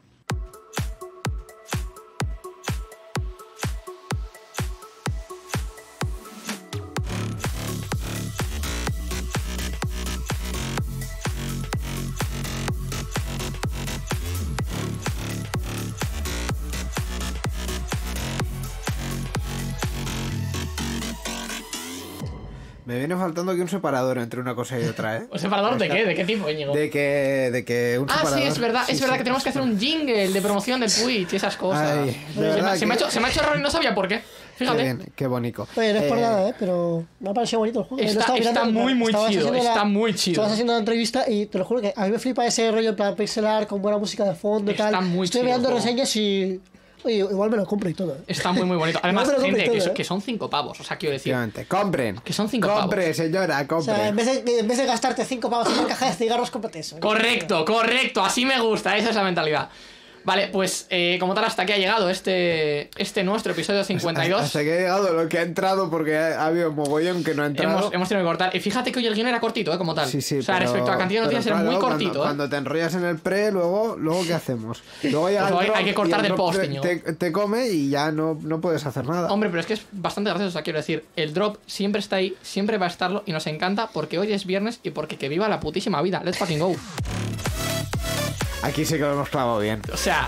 Me viene faltando aquí un separador entre una cosa y otra, ¿eh? ¿Un separador de qué? ¿De qué tipo, Íñigo? De que un Ah, separador... sí, es verdad, Sí, es verdad sí. que tenemos que hacer un jingle de promoción de Twitch y esas cosas. Ay, de se, me, verdad se me ha que- hecho, se me ha hecho error y no sabía por qué. Qué Fíjate. bien, qué bonito. Oye, no es por nada, pero me ha parecido bonito el juego. Lo Está- estaba mirando, está muy, muy estabas chido, haciendo está muy chido. Estabas haciendo la entrevista y te lo juro que a mí me flipa ese rollo en plan pixel art con buena música de fondo y Está tal. muy Estoy chido mirando el juego. reseñas y... Oye, igual me lo compro y todo. Está muy, muy bonito. Además, me lo gente, compré todo, que son 5 pavos. O sea, quiero decir. Efectivamente. Compren. Que son 5 pavos. Compre, señora, O compre. sea, en vez de gastarte 5 pavos en una caja de cigarros, cómprate eso. Correcto, correcto. Así me gusta. Esa es la mentalidad. Vale, pues como tal, hasta aquí ha llegado este nuestro episodio 52. Hasta que ha llegado lo que ha entrado porque ha habido un mogollón que no ha entrado. Hemos tenido que cortar. Y fíjate que hoy el guión era cortito, como tal. Sí, sí, o sea, pero- respecto a la cantidad de pero noticias era muy claro, cortito. Cuando te enrollas en el pre, luego ¿qué hacemos? Luego ya Pues el hay que drop cortar y el del drop post, te, Íñigo. te come y ya no puedes hacer nada. Hombre, pero es que es bastante gracioso. O sea, quiero decir, el drop siempre está ahí, siempre va a estarlo y nos encanta porque hoy es viernes y porque que viva la putísima vida. Let's fucking go. Aquí sí que lo hemos clavado bien. O sea,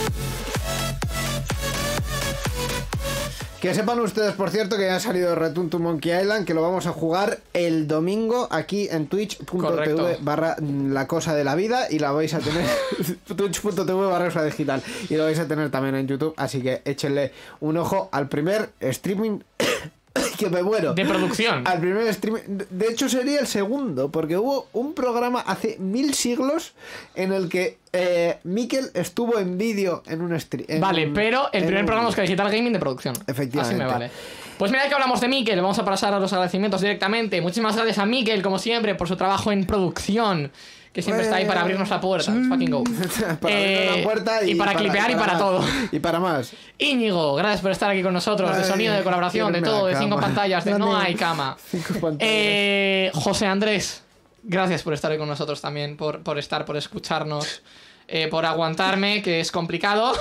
Que sepan ustedes, por cierto, que ya ha salido Return to Monkey Island, que lo vamos a jugar el domingo aquí en Correcto. twitch.tv/la cosa de la vida y la vais a tener twitch.tv/cosa digital y lo vais a tener también en YouTube, así que échenle un ojo al primer streaming que me muero. de producción. Al primer streaming, de hecho sería el segundo, porque hubo un programa hace 1000 siglos en el que Mikel estuvo en vídeo en un stream. Vale, pero el primer programa es que Digital Gaming de producción. Efectivamente. Así me vale. Pues mira que hablamos de Mikel, vamos a pasar a los agradecimientos directamente. Muchísimas gracias a Mikel, como siempre, por su trabajo en producción, que siempre está ahí para abrirnos la puerta. Let's fucking go. para abrir la puerta y para clipear y para más. todo. Y para más. Íñigo, gracias por estar aquí con nosotros, de Ay, sonido, de colaboración, de irme a todo, de 5 cama. pantallas, de no Grande. hay cama. 5 pantallas. José Andrés, gracias por estar ahí con nosotros también, por estar, por escucharnos, por aguantarme, que es complicado.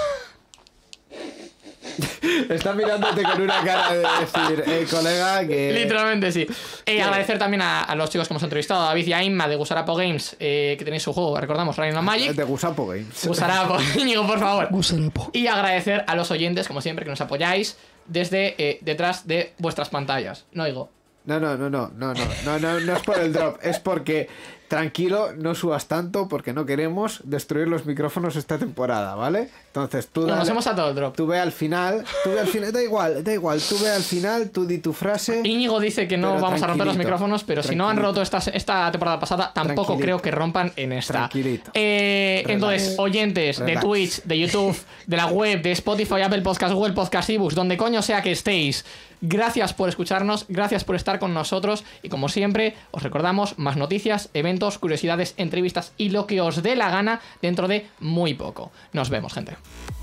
Está mirándote con una cara de decir, colega, que... Literalmente sí. Agradecer también a los chicos que hemos entrevistado, a David y a Inma de Gusarapo Games, que tenéis su juego, recordamos, Running on Magic. De Gusapo Games. Gusarapo, Íñigo, por favor. Gusarapo. Y agradecer a los oyentes, como siempre, que nos apoyáis desde detrás de vuestras pantallas. No digo. No es por el drop, es porque tranquilo, no subas tanto porque no queremos destruir los micrófonos esta temporada, ¿vale? Entonces tú Nos hemos atado el drop. tú ve al final, da igual, tú ve al final, tú di tu frase. Íñigo dice que no pero vamos a romper los tranquilito, micrófonos, pero si no han roto esta temporada pasada, tampoco Tranquilito. creo que rompan en esta. Tranquilito. Entonces, oyentes de Relax. Twitch, de YouTube, de la web, de Spotify, Apple Podcast, Google Podcast, eBooks, donde coño sea que estéis, gracias por escucharnos, gracias por estar con nosotros y como siempre, os recordamos más noticias, eventos, curiosidades, entrevistas y lo que os dé la gana dentro de muy poco. Nos vemos, gente.